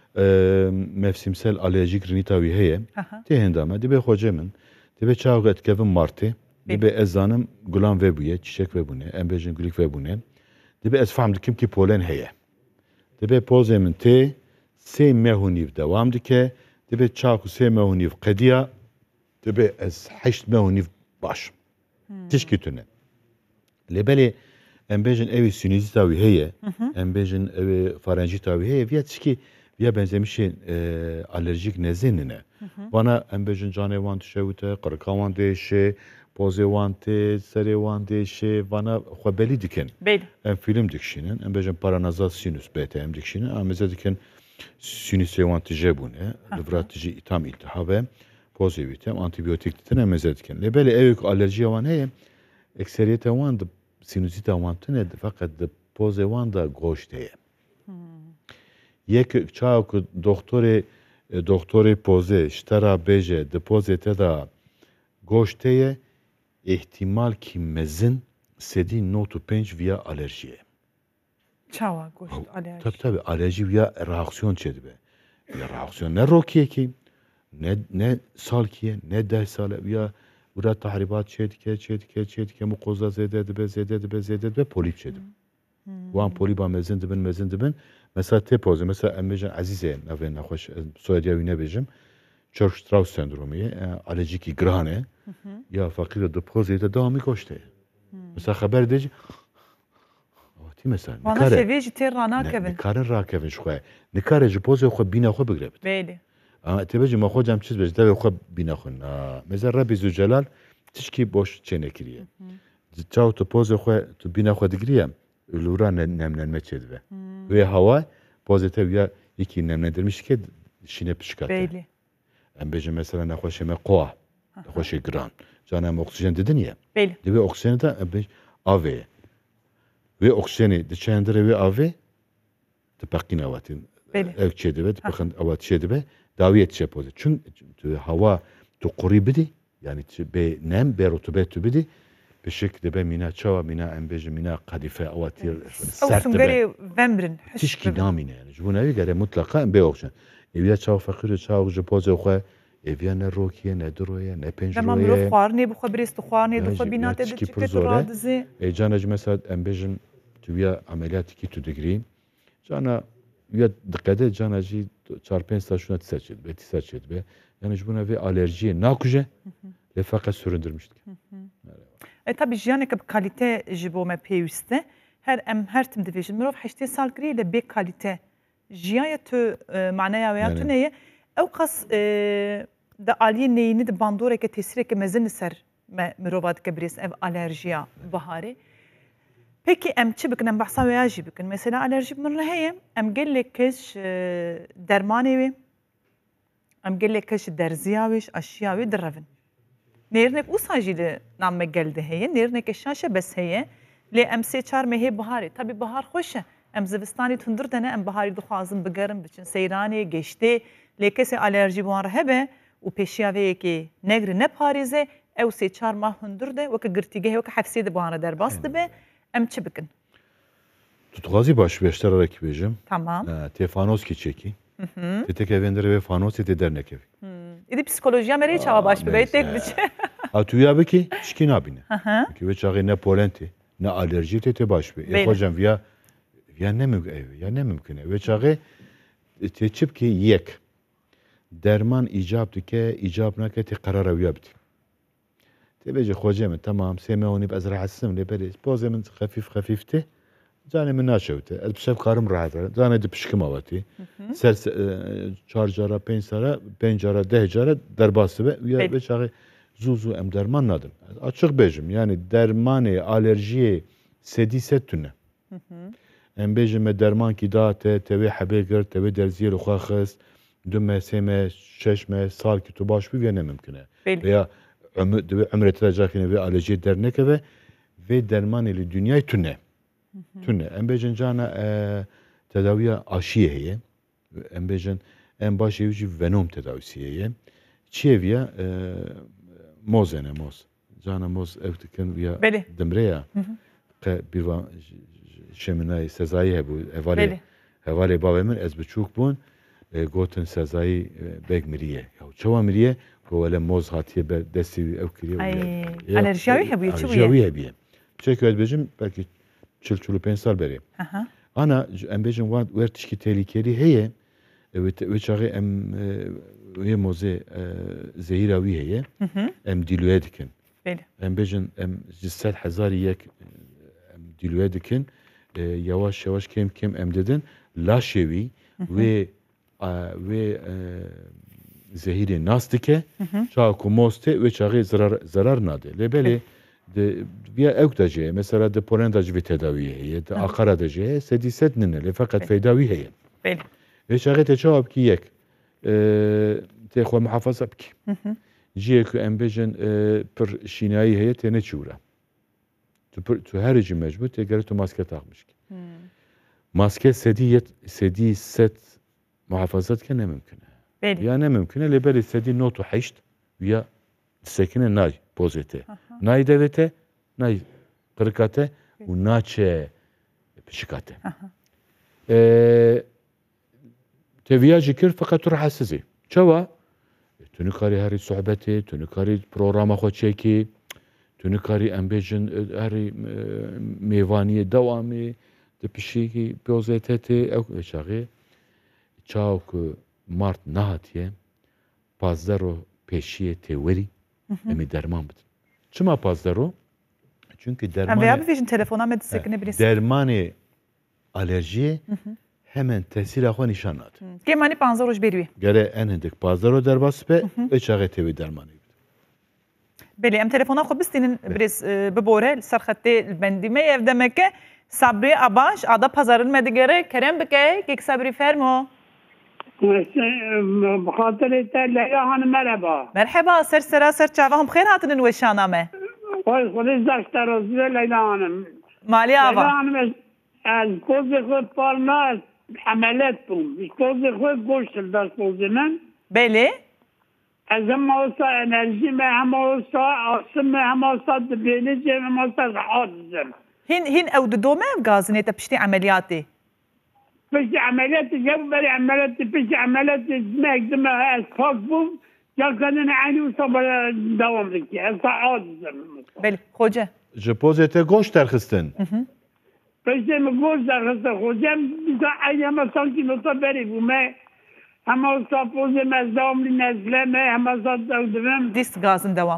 مفسمسل ألرجيك رنيتا وهي تهين داما دبي خوجة من دبي شاوغت كيفن مارتي دبي أزانم غلام وبوية تشيك وبونه أم بيجن غليك وبونه دبي أسفهم دكيم كي بولن هي دبي بوزة من تي سي مهونيف دوام دكه دبي شاكو سي مهونيف قديا دبي أز حشت مهونيف باش تشكي تونه لبالي ام بيجن اوي سونيزي تاوي هي ام بيجن اوي فرنجي تاوي هي فيها تشكي ya benzemişin alerjik nezenine. Bana em bejin canê wan tişewite, qirika wan değişe, pozê wan tê, serê wan değişe, bana xwebelî dikin. Em film dikişînin, em bejin paranazal sinüs bête em dikişînin, em êze dikin sinüsê wan tije bûne, li vir tijî tam îltihabe, pozê wî tem antibiyotik ditin em êze dikin. Lê belê ew alerjiya wan heye, ekseriyeta wan di sinüsîta wan tune feqet di pozê wan da goşt heye. Yek çawa ku doktorê pozê ji te re bêje di pozê te da goşt heye, ihtimal ki mezin 7.5 viya alerjiye. Çawa goşt alerji. Tabii alerji viya reaksiyon çedibe. Ya reaksiyon ne rokiye ki, ne salkiye, ne deh sale viya ura tahribat çedike mukoza zede dibe polip çedib. Wan poliba mezin dibin. Mesela te pozê, mesela em bêjin ezîzê navê nexweş soyadiya wî nebêjim. Church-Strauss sendromiye, alerjikî giran e. Ya fakir di pozê de devamî goşt heye. Mesela xeber de jî mesela Vana şevê jî tê ranakevin. Nikarin rakevin ji xwe. Nikare ji pozê xwe bîna xwe bigire bit. Belê. Ama te bêjî me xwe cem çiz bêj devê xwe bîna xwe na. Mesela Rabbi Zülcelal tişkî boş çêne kiriye. Çaw tu pozê xwe tu bîna xwe digiriye, lûra nemlenme çedibe. Wê hawa pozê te ya yekî nemlendirmiş ke şîne pişkate. Belê. Em bêjin mesela nexweşê me qoa, nexweşê giran. Cana em oksijen didin ye. Belê. Divê oksijeni de em bêj avê. Vê oksijeni diçe hindirê wê avê dipeqîn awatîn. Ew çêdibe, dipexin awat çêdibe, dawiyê diçe pozê. Çünkü tu hawa tu qurî bidî, yani bê nem, bê rutubet tu bidî, bi şek dibe mîna çawa, mîna em bêjin mîna qedîfe awatî sert dibe. Sungerê vembirin. Tişkî namîne yani. Ji bo navê gere mutlaka em bê oksijen. Eviya çawa feqîr çawa ji pozê xwe eviya ne rokiye, ne duroye, ne pênc Dema mirov xwarinê bixwe birêst xwarinê dixwe bîna te tişkî diçike pir tu zor e. radizê. Cana ji mesela em bêjin tu ya ameliyatekî tu digirî, cana ya diqede cana jî 4-5 saat şuna tîsa çêdibe. Yani ji bo navê alerjiyê nakuje, lê feqet süründirmiş dike. Tabii jiyaneke bi kalîte ji bo me pêwîst e. Her tim dibêjin mirov 8 sal kiriye lê bê kalîte. Jiyaya tu maneya wêya tu ne ye? Ew qas di aliyê neyînî di bandoreke tesîreke mezin li ser me mirova dike birêst ev alerjiya biharê. Peki em çi bikin? Em behsa wêya jî bikin. Mesela alerjî min re heye, em gelek kes dermanê wê, em gelek kes ji derziya wê, ji aşiya wê direvin. Nêrnek wisa jî li nav me gel de heye, nêrneke şaşe bes heye, lê em 3-4 mehê biharê. Tabii bihar xweş e. Em zivistanî tundir dene, em biharî dixwazin bigerin biçin seyranê, geştê, lê kesê alerjî wan re hebe û pêşiya vê yekê negri neparêze, ew 3-4 mah hundir de weke girtîgehê, weke hefsê de wan re derbas dibe, em çi bikin? Tu dixwazî baş beşterekî bêjim. Tamam. Tê fanoskî çekî. Tê tekevendire vê fanosê tê dernekevî. İdî psikolojiya me rê çawa baş bibe, tek biçe. Ha tu ya bikî tişkî nabîne. Çünkü vê çaxê ne polen tê, ne alerjî tê baş be. Xwecem viya ne mümkün e. Vê çaxê tê çi bikî yek. Derman icab dike, icab nake tê qerara wiya bidî. Tê bêje xwecê min tamam sê me hûnî ez rehetsim lê belê pozê min xefîf tê. Canê min naçewite. Ez bi şev karim rahat canê dipişkim awatî. Ser 4 cara 5 sara 5 cara 10 cara derbas dibe. Vê çaxê zû em derman nadim. Açık bêjim yani dermanê alerjiyê sedî sed tune. Em bêjim me derman kî da te wê hebê gir, te wê derziyê li xwe xist, 2 me, 3 me, 6 me, sal kî tu baş bî vê ne mümkün e. Veya ömrê te cakîne vê alerjiyê dernekeve vê dermanê li dünyayê tune. Em bêjin cana tedawiya aşiyê heye. Em bêjin em başê jî venom tedawisî heye. Çi ye viya moz ene moz. Cana moz ew dikin viya dimre ya. Bîrvan şeminayê sezayî hebû hevalê bavê min ez biçûk bûn gotin sezayî bêg miriye. Ya çawa miriye ku wele moz hatiye ber destî ew kiriye. Alerjiya wî hebûye çi Alerjiya wî hebûye. Çekî ez bêjim belkî 40-45 sal berê. Ana em bêjin wan wer tişkî tehlikelî heye wê çaxê em wê mozê zehîra wî heye em dîlûye dikin. Em bêjin em ji 100,000 yek em dîlûye dikin yavaş yavaş kêm em didin laşê wî wê ve zehiri nas dike çağı ku moste ve çağı zarar nade. Lebeli de via evdaje mesela de polendaj ve tedaviye de akara daje sediset nene fakat feydavi heye. Beli. Ve çağı te çağı ki yek te xwe muhafaza biki. Jiye ku embejin per şinayı heye te ne çura. Tu her ci mecbur te gere tu maske takmış ki. Maske sedi set muhafazat ke ne mümkün. Beli. Ya ne mümkün. Lebeli sedi notu heşt ya sekine nay pozite. Nay devete, nay kırkate u naçe pişikate. Teviya jikir fakat rahatsızı. Çava tünükari heri sohbeti, tünükari programa xoçeki, tünükari embejin heri mevaniye devamı de pişiki poziteti ev çağı çağı ku mart nahatiye pazdaro peşiye teveri emi derman bidin. Çima pazdaro? Çünkü derman Veya bir vijin telefona medisine birisi. dermanı alerjiye hemen tesir xwe nişan nade. Gemani panzaroj beriwi. Gere en hindik pazdaro derbas be ve çağı tevi dermanı. Beli em telefona xwe bistînin birîs bibore ser xettê bendîme ev demeke Sabri Abaş ada pazarın medigere kerem bike kek Sabri fermo. بخاطر Leyla Hanım merhaba. Merhaba ser sera ser çavahım xêr hatinin weşaname. Hoş daştaroz Leyla Hanım. Mali Leyla ava. Hanım az kozu xud parna hamalet bum. Kozu xud goştur das kozumen. Beli. Az hem olsa enerji mi hem olsa asım mi hem olsa dibinici hem olsa rahatsızım. Hin ew didome ev gazine te piştî ameliyatê. Peki ameliyatı cevberi ameliyatı peki ameliyatı mekdime az kalk bum. Yakının aynı sabah devam etti. Az rahatsızım. Beli. Hoca. Ji pozete goş terxistin. Peki mi goz da hasta hocam bize ayama sanki nota beri bu me ama sapoze mezdamli nezleme ama zaten Dist gazın devam.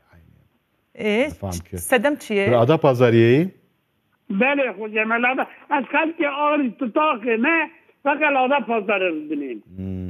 Sedem çiye. Bir ada pazariyeyi bele hocam alada az kalki ağrı tutak me fakat alada pazarı dinleyin.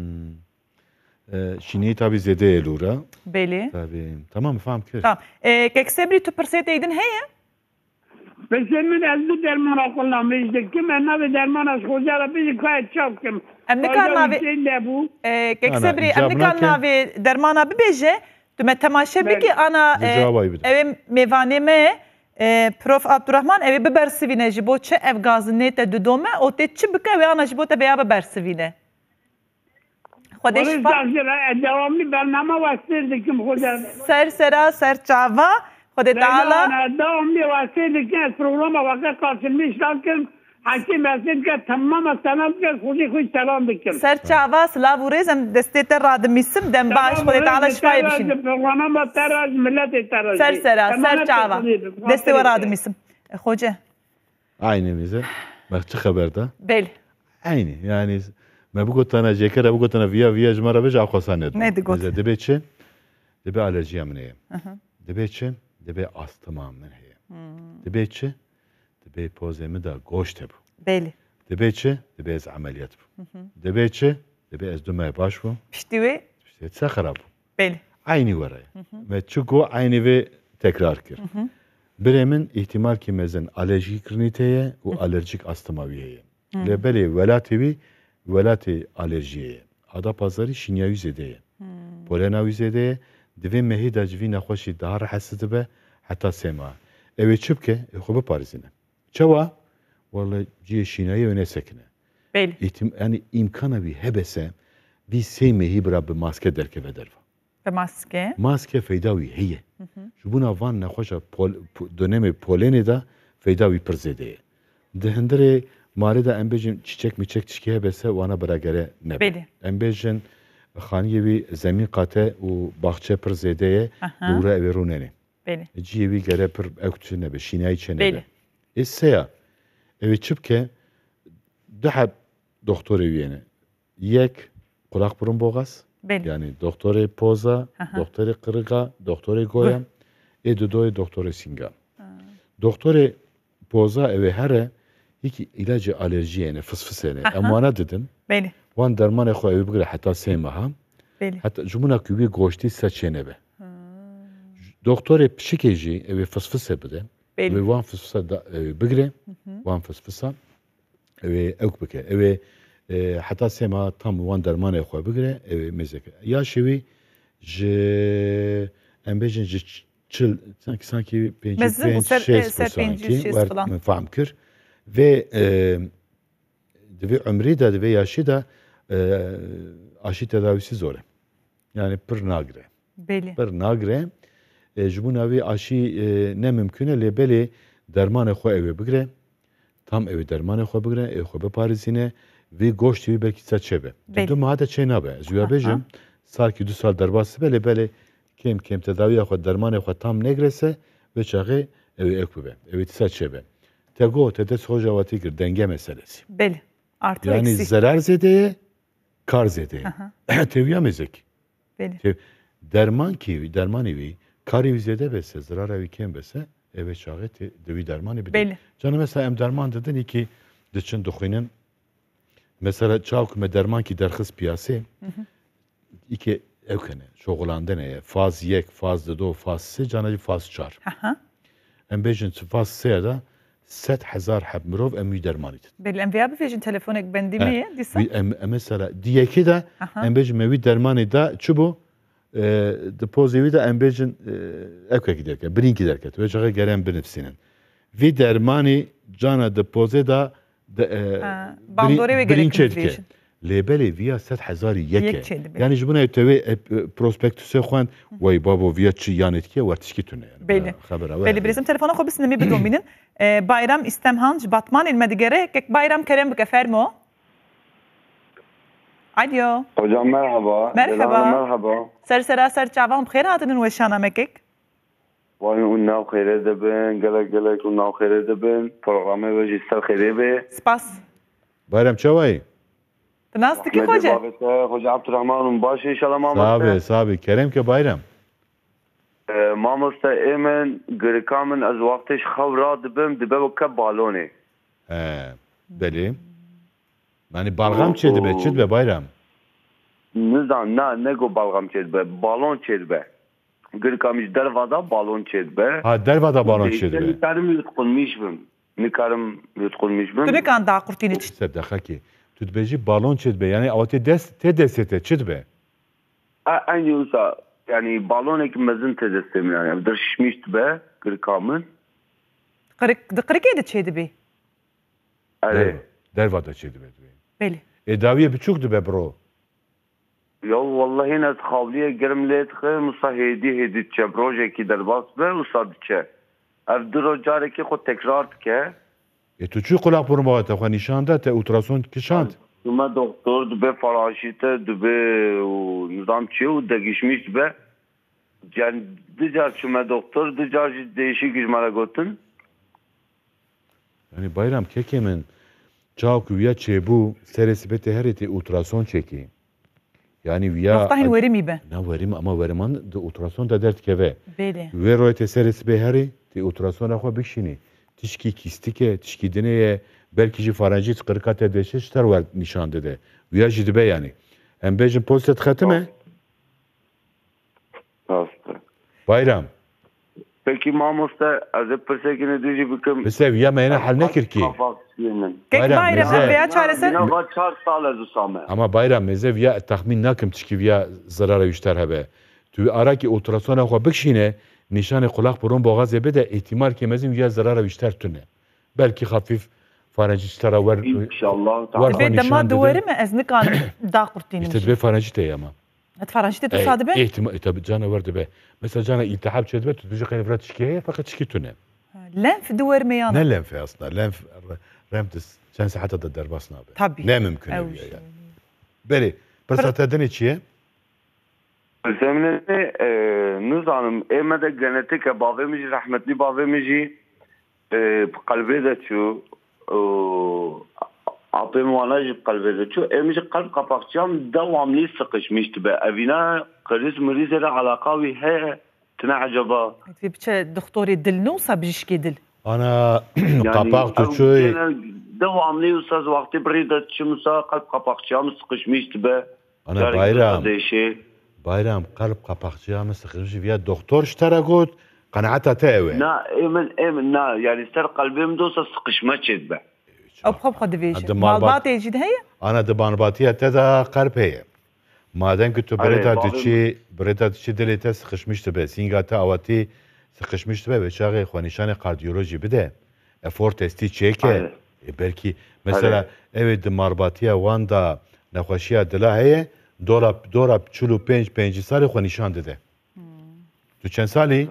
şini tabi zede elura. Beli. Tabi. Tamam faham kir. Tamam. Kek Sabri tu perset eydin heye? Peki min ezdi derman kullanmıştı ki ben navi derman az hocam bir kayıt çapkım. Em nikar navi. Kek Sabri em nikar navi dermana bibeje. Tu me temaşe biki ana ev mevane me Prof Abdurrahman evi bibersivine ji bo çi ev gazine te didome o te çi bike ve ana ji bo te veya bibersivine. Xwedeş devamlı bername vasıtırdı kim hocam. ser sera ser çava Xwedê Teala devamlı vasıtırdı ki programa vakit katılmış lakin hakim esned ki tamam selam ki hoş selam dikim. ser çava silav û rêz em destê te radimîsim dem baş Xwedê Teala şifayê bişînin. Programa teraj millet teraj. Ser sera ser çava destê we radimîsim. Hoca. Aynı bize. Bak çi haberde. Bel. Aynı yani me bu gotana jekera bu gotana via jmara beja xwasanet. Ne digot? Debe çi? Debe alerjiya min heye. Debe çi? Debe astma min heye. Debe çi? Debe pozemi da goşt bu. Beli. Debe çi? Debe ez ameliyat bu. Debe çi? Debe ez dumaya baş bu. Piştî wê İşte sakara bu. beli. Aynı var. Ve çünkü aynı ve tekrar kir. Biremin ihtimal ki mezen alerjik kriniteye ve alerjik astmaviyeye. Lebeli velati alerjiye. Ada pazarı şinyayü zedeye. Polenayü zedeye. Divê mehî da civî nexweşî daha rahatsız dibe heta sêma. Ew ê çi bike? Xwe biparêzîne. Çawa? Wallahi ciyê şînayê wê nesekine. Beli. Yani imkana wî hebese vî sê mehî bira bi maske derkeve derve. Ve maske. Maske feyda wî heye. Ji bûna van nexweşa dönemê polenê da feyda wî pir zêde ye. Di hindirê malê da em bêjin çiçek miçek tişkî hebese wana biragere nebe. Beli. Em bêjin xaniyê wî zemîn qate û baxçe pir zêde ye dûra ew ê rûnenê. Beli. Ciyê wî gere pir ew çi nebe, şînayî çi nebe. Beli. Ê seya ew ê çi bike dihe doktorê wî yene. Yek kulak burun boğaz. Beli. Yani doktorê poza, doktorê qiriqa, doktorê goyam ê dudoyê doktorê singa. Doktorê poza ew ê here hikî ilacı alerjiyene, fısfısene. Em wana didin. Beli. وان درمان خو اوی بگره حتی 3 ماه بله حتی جمونا کوی گوشتی سچینه به دکتر پشکیجی اوی فسفسه بده اوی وان فسفسه بگره وان فسفسه اوی اوک بکه اوی حتی 3 ماه tam وان درمان خو بگره اوی مزک یا شوی ج ام بيجن چل sanki 5-6 var mefaham kır ve ve ömrü de ve yaşı da aşı tedavisi zor. Yani pır nagre. Belli. Pır nagre jibun avi aşı ne mümkün le beli derman xo evi bigre tam evi derman xo bigre ev xo be Parisine ve goşt evi belki saçebe. Dedim hada çeynabe. Züyabejim sarki 2 sal derbası bele kem tedavi xo derman xo tam negrese ve çağı evi ekbe. Evi saçebe. Tego tedes hocavati gir denge meselesi. Belli. Artı yani eksik. zarar zedeye, kar zedeye. Teviyamezek. Belli. Derman evi, kar evi zede bese, zarar evi kem bese, eve çağı devi derman evi. Belli. Canım mesela em derman dedin ki, dıçın duxinin, mesela çağı kume derman ki derxiz piyasi, iki evkene, şoğulandı neye, faz yek, faz dedo, faz se, canacı faz çar. Em bejin faz se da, 7,000 حب مرov ام درمانیت. بله ام ویا بفیجن تلفنک بندی میه دیسا؟ مثلا دیگه ده ام بیشم موی درمانی دا چوبو دپوزیوی دا ام بیشن اکه کدر که برین کدر که تو چقدر گرم بنفسینن. وی درمانی جانا دپوزی دا برین چید که. لیبلی ویا 7,000 یکه. یعنی جبونه توی پروسپکتوسه خوان وای بابا ویا چی یانت که ورتشکی تونه. بله. بله برسم تلفنه خو بس نمی بدون مینن. Bayram İstemhan Batman ilmedigere kek bayram kerem bike fermo. Alo. Hocam merhaba. Merhaba. Merhaba. Ser çavam bxeyr hatının ve şanamekek. Vay unnav xeyre de ben, gelek unnav xeyre de ben. Programı ve jistel xeyre be. Spas. Bayram çavayı. Nasıl ki hoca? Hoca Abdurrahman'ın başı inşallah Mahmut. Sabi kerem ke bayram. مامۆستا ئێمن گرکا من ئەز وەختیش خەورا دبم دبە بکە باڵۆنێ بەێ مانی باڵغام چێ دەبێت چت بە bayram نزان نا نەگۆ باڵغام چێت بە باڵۆن چێت بە گرکامیش دەرڤادا باڵۆن چێت بە دەرڤادا باڵۆن چێت بە نکارم یوتقulمیش بم نکارم یوتقulمیش بم دونێکان داقورتینی چ سەردەخەکی تو دبێژی باڵۆن چێت بە یعنی ئەوەتێ دەست تێ دەستێتە چت بە ئەنیوسا yani baloneki mezin tezestem yani dırşmıştı be kırkamın. Kırık yedi çeydi be. Evet. Dervada çeydi be. Beli. Daviye birçoktu be bro. Ya vallahi net xavliye girmlet xe musahidi heditçe projeki derbas be usadçe. Evdiro careki xo tekrar ke. Tu çu kulak burun bağıta xo nişanda te ultrason kişand. Tuma doktor dube faraşite dube nizamçı u degişmiş be. Yani dicar çuma doktor dicar değişik icmara gotun. Yani bayram kekemin çavku viya çebu seresibete hereti ultrason çeki. Yani viya Muhtahin verimi be. Na verim ama veriman de ultrason da dert keve. Beli. Ve royte seresibe heri te ultrason akwa bikşini. Tişki kistike, tişki deneye belki ji farancit qırkate deşiş ter var nişan dede. Viya jidibe yani. Em bejin postet xatime. Hasta. Bayram. Peki Mamosta azep persekine dici büküm. Mesela viya meyne hal nekir ki. Kek bayram veya çaresi. Bina 4 sal az usame. Ama bayram meze viya tahmin nakim tişki viya zarara yüşter habe. Tu ara ki ultrason akwa bikşine nişan kulak burun boğaz bede ihtimal ki mezin viya zarara yüşter tüne. Belki hafif farancitara var. İnşallah. Ve dema duvarı mı eznikan da kurtinin. İşte be farancite ama. Farancite tu sadı be? İhtimal tabi cana vardı be. Mesela cana iltihap çedbe tutucu kayıfrat şikeye fakat şiki tüne. Lenf duvarı mı yana? Ne lenfi aslında? Lenf remtis çense hatta da derbasına be. Tabii. Ne mümkün yani. Beli. Pırsatedin içiye? Zemine nizanım emede genetike bavemici rahmetli bavemici kalbe de çu apem vanaj kalbe de çu emici kalp kapakçam devamlı sıkışmıştı be evina kriz mrizere alakavi he tine acaba في بچه دكتوري دل نوصا بجشكي دل Ana kapak tutuyor. Devamlı usaz vakti birinde çıkmışsa kalp kapakçığım sıkışmıştı be. Ana bayram kalp kapakçığım sıkışmış veya doktor iştara gut kanaata tewe. Na emin na yani ister kalbim de olsa sıkışma çed be. Ab خدویش مالبات ایجید هی Ana da banbatiyet de kalp heye. Maden ki tu بردا دچی دلیت sıkışmıştı be. Singata avati sıkışmıştı be ve çağı xwanişan kardiyoloji bide. Efor testi çeke. Belki mesela evet marbatiya wanda nexweşiya dila heye dora 45 sali xwanişan dide. Tu çend salî?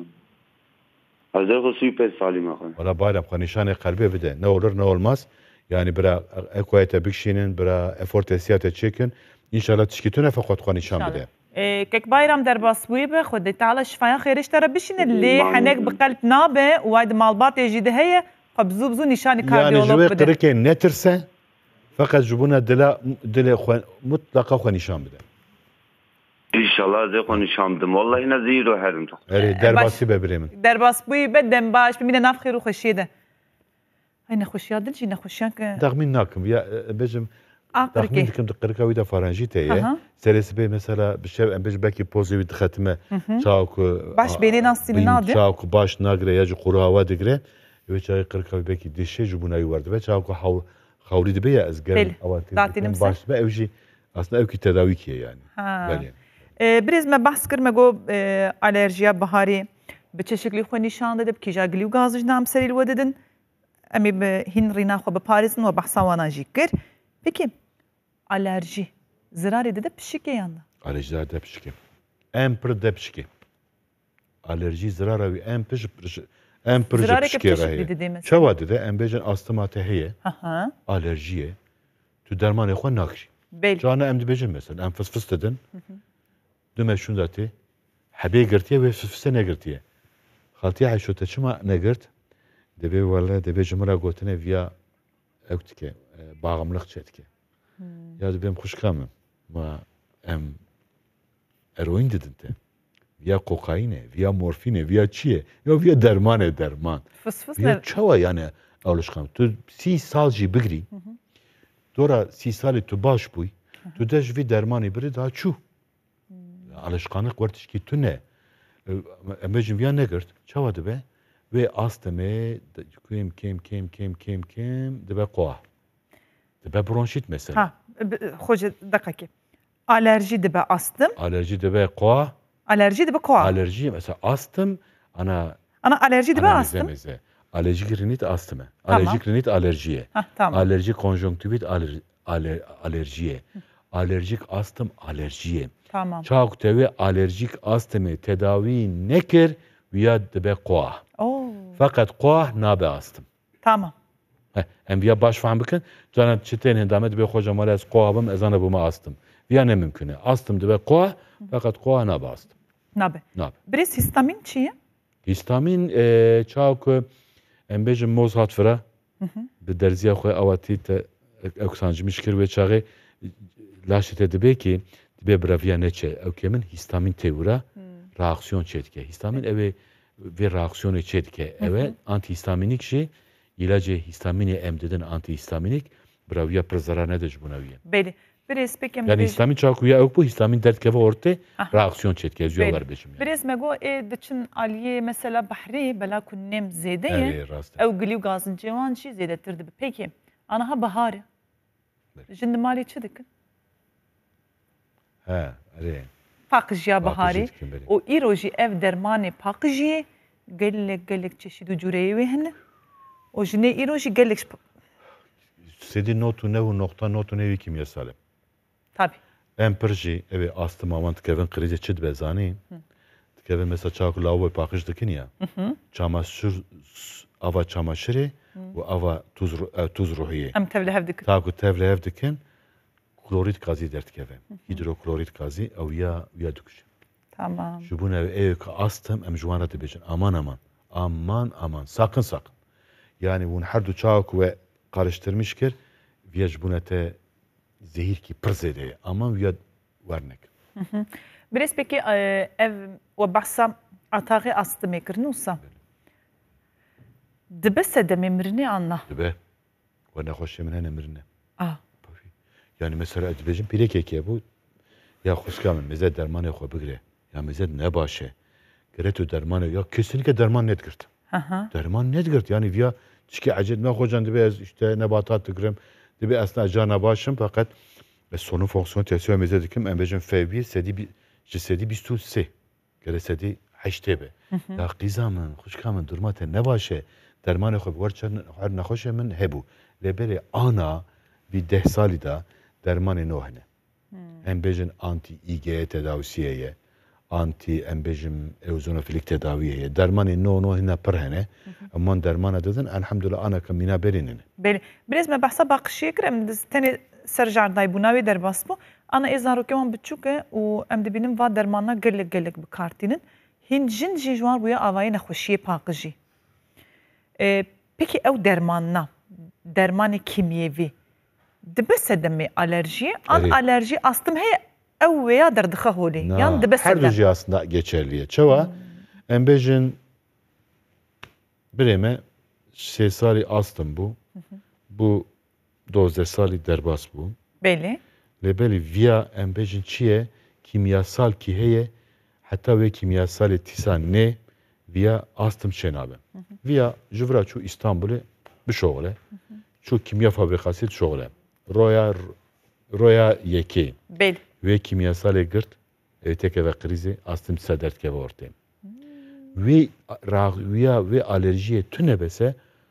Hazır ko süper salim akın. Valla bayram xwanişan kalbi bide. Ne olur ne olmaz. Yani bira ekoyete bikşinin bira efor testiyate çekin. İnşallah tişkitune fakat xwanişan bide. كيك بايرام در باسويبه خد تعالى شفايا خيرش ترى بشين اللي حنك بقلب نابه وايد مالبات يجي هي فبزو بزو نشاني يعني كارديولوج جوي قريكي نترسه فقط جبونا دلا مطلقه خنشان بده İnşallah de konuşamdım. Vallahi ne ziro herim. اري درباسي ببريمن در باسويبه دم باش بمين نافخير وخشيده هاي نخشيا دلجي نخشيا ك تخمين ناكم يا بجم تخمين كم دقركا ويدا فرنجيته سلسبي مثلا بشو ام بج باكي بوزي ويد ختمه شاوك باش بيني ناستي نادي شاوك باش ناغري يجي قراوا دغري ويچاي قركا باكي دشي جبونا يورد ve شاوك خوري دبي ازغر اواتي باش با اوجي aslında evki tedavi ki yani. Böyle. Biraz me bahs kır me go alerjiya bahari bi çeşitli xwe nişan dedib ki jagli u gazij nam serî li dedin. Em ê hîn rîna xwe biparisin û behsa wan jî kir. Peki alerji zirarê dide pişikê yan da? Alerjiler de pişikê. Em pir de pişikê. Alerji zirara wî em pir pişikê re. Çawa dide em bêjin astımate heye. Alerjiye. Tu dermanê xwe nakirî. Cana em dibêjin mesela em fıs dedin. Dume şun datê hebê girtiye wê fıs negirtiye. Xaltiya heşote çima negirt dibê wala dibê ji min re gotine viya ew dike bağımlılık çetike. Ya dibêm xuşka min ma em eroîn didin te. Viya kokaîne, viya morfîne, viya çi ye? Ya viya derman. Viya çawa yani awlişkam. Tu 30 sal jî bigirî. Dora 30 salê tu baş bûyî. Tu de ji vî dermanê birî daha çû. Alışkanlık wertişkî tu ne? Em bêjin viya negirt. Çawa dibe? Wê astımê kêm dibe qoa. Dibe bronşît mesela. Xoca dakikî. Alerji dibe astım. Alerji dibe qoa. Alerji dibe qoa. Alerji mesela astım ana alerji dibe astım. Alerjik rinit astıme. Alerjik rinit alerjiye. Alerjik konjonktivit alerjiye. Alerjik astım alerjiye. Tamam. Çak tevi alerjik astımı tedavi nekir viya dibe qoa. Fakat qoa nabe astım. Tamam. Hem viya baş faham bikin. Canan çiteyn hindame dibe hocam ala ez qoa bim ezana buma astım. Viya ne mümküne. Astım dibe qoa fakat qoa nabe astım. Nabe. Birisi histamin çiye? Histamin çak em bêjin moz hat fira bi derziya xwe awatî te eksancımış kir ve çağı laşê te dibe ki dibe biraviya neçe ew kemin histamin tewira reaksiyon çetike. Histamin ev ve reaksiyonu çetike. Ev antihistaminik jî ilacê histaminê em didin antihistaminik biraviya pir zarar nede ji bunaviye. Belli. Birês pek em yani histamin çakuya ew bu histamin derdkeve ortê reaksiyon çetike ez yolar bêjim. Birês me got ê diçin aliyê mesela behrê bela ku nêm zêde ye ew gilî û gazin cêwan jî zêdetir dibe. Peki aniha biharê jin di malê çi dikin? Paqîjiya biharê û îro jî ev dermanê paqîjiyê gelek çeşîd û cûreyê wê hene û jinê îro jî gelek sedî notu nev û nokta notu nevî kimyasal e. Tabii. Em pir jî evê astım awan dikevin qirêjê çi dibe zanî? Dikevin mesela çaku lawê paqij dikin ya. Çamaşır ava çamaşırê û ava tuz ruhiyê. Em tevlihev dikin. Taku tevlihev dikin klorit gazî derdikeve. Hidroklorit gazî ew ya dikişin. Tamam. Ji bo ew ki astım em ji wan re dibêjin aman sakın. Yani hûn her du çaku ve karıştırmış kir viya ji bo te zehir ki pir zêde ye. Aman viya wernek. Birês pekî ev we behsa ataqê astımê kirin wisa Dibe sedemê mirinê an na. Dibe. Ve nexweşê min hene mirine. Ah. Yani mesela dibêjin pîrekekê bu ya xwişka min mêze dermanê xwe bigire ya mêze ne başe gire tu dermanê ya kesinlikle derman nedgirt. Derman nedgirt yani viya çiki acil ne hocan dibe ez işte nebatat digirim dibe esna cana başım fakat sonu fonksiyon tesiyor mêze dikim em bêjin fevbi sedî ji sedî bîst û sê gire sedî heştê be. Ya qîza min xwişka min durma te ne başe dermanê xwe bi wer her nexweşê min hebû lêberê ana bir 10 salî da dermanê no hene. Em bêjin anti-IgE tedavisiye ye, em bêjim eozinofilik tedaviye ye. Dermanê no hene pir hene. Eman dermana didin elhamdülillah anaka mîna berîn hene. Belê. Birêz me behsa baqişiyê kir em tenê ser jardayîbûna wê derbas bû. Ana ê zarokê wan biçûk e û em dibînin va dermana gelek bikartînin. Hîn jin jî ji wan bûye avayê nexweşiyê paqijî. Pekî ew dermanna, dermanê kimyevî dibe sedemê alerjiye an alerji astım heye ew wêya derdixe holê yan dibe sedem. Her duji aslında geçerliye. Çeva em bêjin birê me 3 salî astım bû. Bu 12 salî derbas bû. Belê. Lêberî viya em bêjin çi ye kimyasal kî heye heta wê kimyasalê tîsa nê viya astım çênabe. Viya ji vira çû İstanbulê bişoğile. Çû kimya fabrikasî dişoğile. Roya yekê. Belê. Wê kimyasalê girt ev tekeve krizê astım dîsa derdkeve ortê. Wê alerjiyê tune bese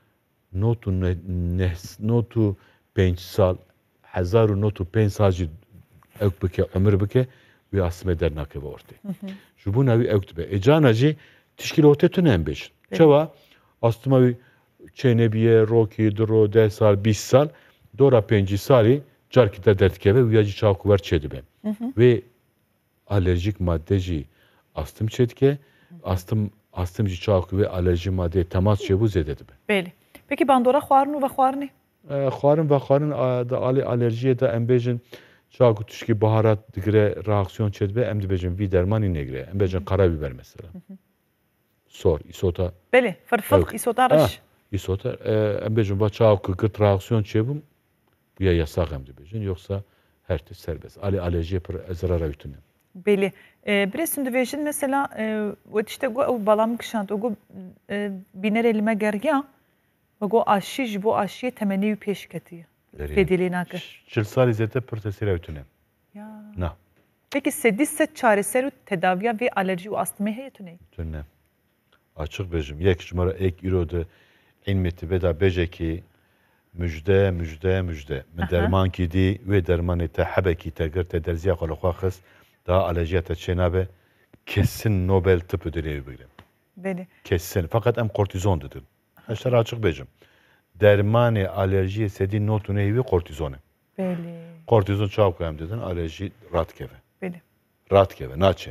notu 5 sal 1905 sal jî ew bike ömür bike wê astımê dernakeve ortê. Ji bo navî ew dibe. Cana jî tişkîl ortê tune em bêjin. Çawa astıma wî çênebiye rokî diro 10 sal 20 sal dora 5 salî carkî te derdkeve wîya jî çakuwer çê dibe. Wê alerjik madde jî astım çêdike astım jî çaku wê alerjik maddeyê temas çêbû zêde dibe. Belê. Pekî bandora xwarin û vexwarinê? Xwarin da alî alerjiyê de em bêjin çaku tişkî baharat digire reaksiyon çêdibe em dibêjin vî dermanî negire. Em bêjin qarabiber mesela. Sor, isota. Belê, firfirq, isota reş. İsota em bêjin va çaku girt reaksiyon çêbûm ya yasak em dibêjin yoksa her tişt serbest. Alî alerjiye pir zerara wî tune. Belê. Birês hûn dibêjin mesela we tiştek got ew balam kişand û got bînerê li me gergiya ve got aşî ji bo aşiyê temenî wî pêş ketiye. Fêdîlê nake. 40 salî zêde pir tesîra wî tune. Na. Peki sedî sed çareser û tedaviya vê alerjî û astımê heye tune? Tune. Açık bêjim yek ji me re êk îro di ilmê tibe da bêjekî müjde. Min dermankî dî wê dermanê te hebekî te gir te derziya xwe li xwe xist daha alerjiya te çênabe kesin Nobel tıp ödülü bigrin. Belê. Kesin. Fakat em kortizon didin. Eşler açık bêjim. Dermanê alerjiyê sedî notû neyvî kortizon e. Belê. Kortizon çaku em didin alerjî ratkeve. Belê. Ratkeve naçe.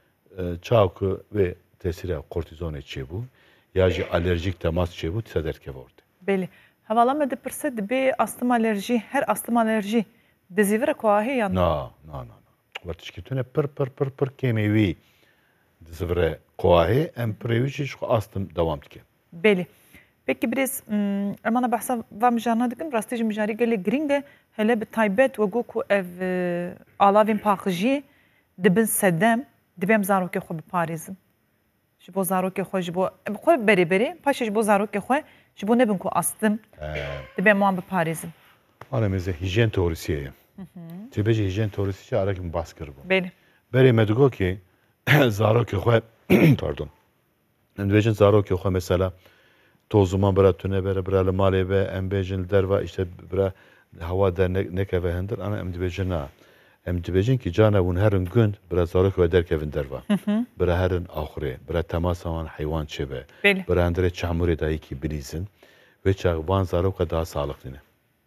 Çaku ve tesîra kortizonê çêbû ya jî alerjik temas çêbû tîsa derkeve ortê. Belê. Hevala me dipirse dibê astım alerjî her astım alerjî dizîvire ku ahê yan? Na. Wertişkî tune pir kêmê wî dizivire ku ahê em pirê wî jî ji astım dewam dike. Belê. Pekî birêz em ana behsa va mijana dikin rastî ji mijarî gelê giring e hele bi taybet we got ku ev alavên paqijiyê dibin sedem dibe em zarokê xwe biparêzin. Ji bo zarokê xwe ji bo xwe berê paşê ji bo zarokê xwe ji bo nebin ku astım dibe em wan biparêzin. Ana mêze hijyen teorisiye ye. Tibêjî hijyen teorîsî çi arek min bas kiribû. Belê. Berê me digo ki zarokê xwe pardon. Em dibêjin zarokê xwe mesela tozuman bira tune bere bira li malê ve em bêjin li derva işte bira hewa der nekeve hindir ana em dibêjin na. Em dibêjin ki cana hûn herin gund bira zarokê xwe derkevin derva. Bira herin axurê, bira temasa wan heywan çêbe. Bira hindirê çamurê da yekî bilîzin ve çax van zarok xwe daha sağlıklı ne.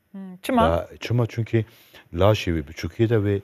Çima çünkü laşê wê biçûkî de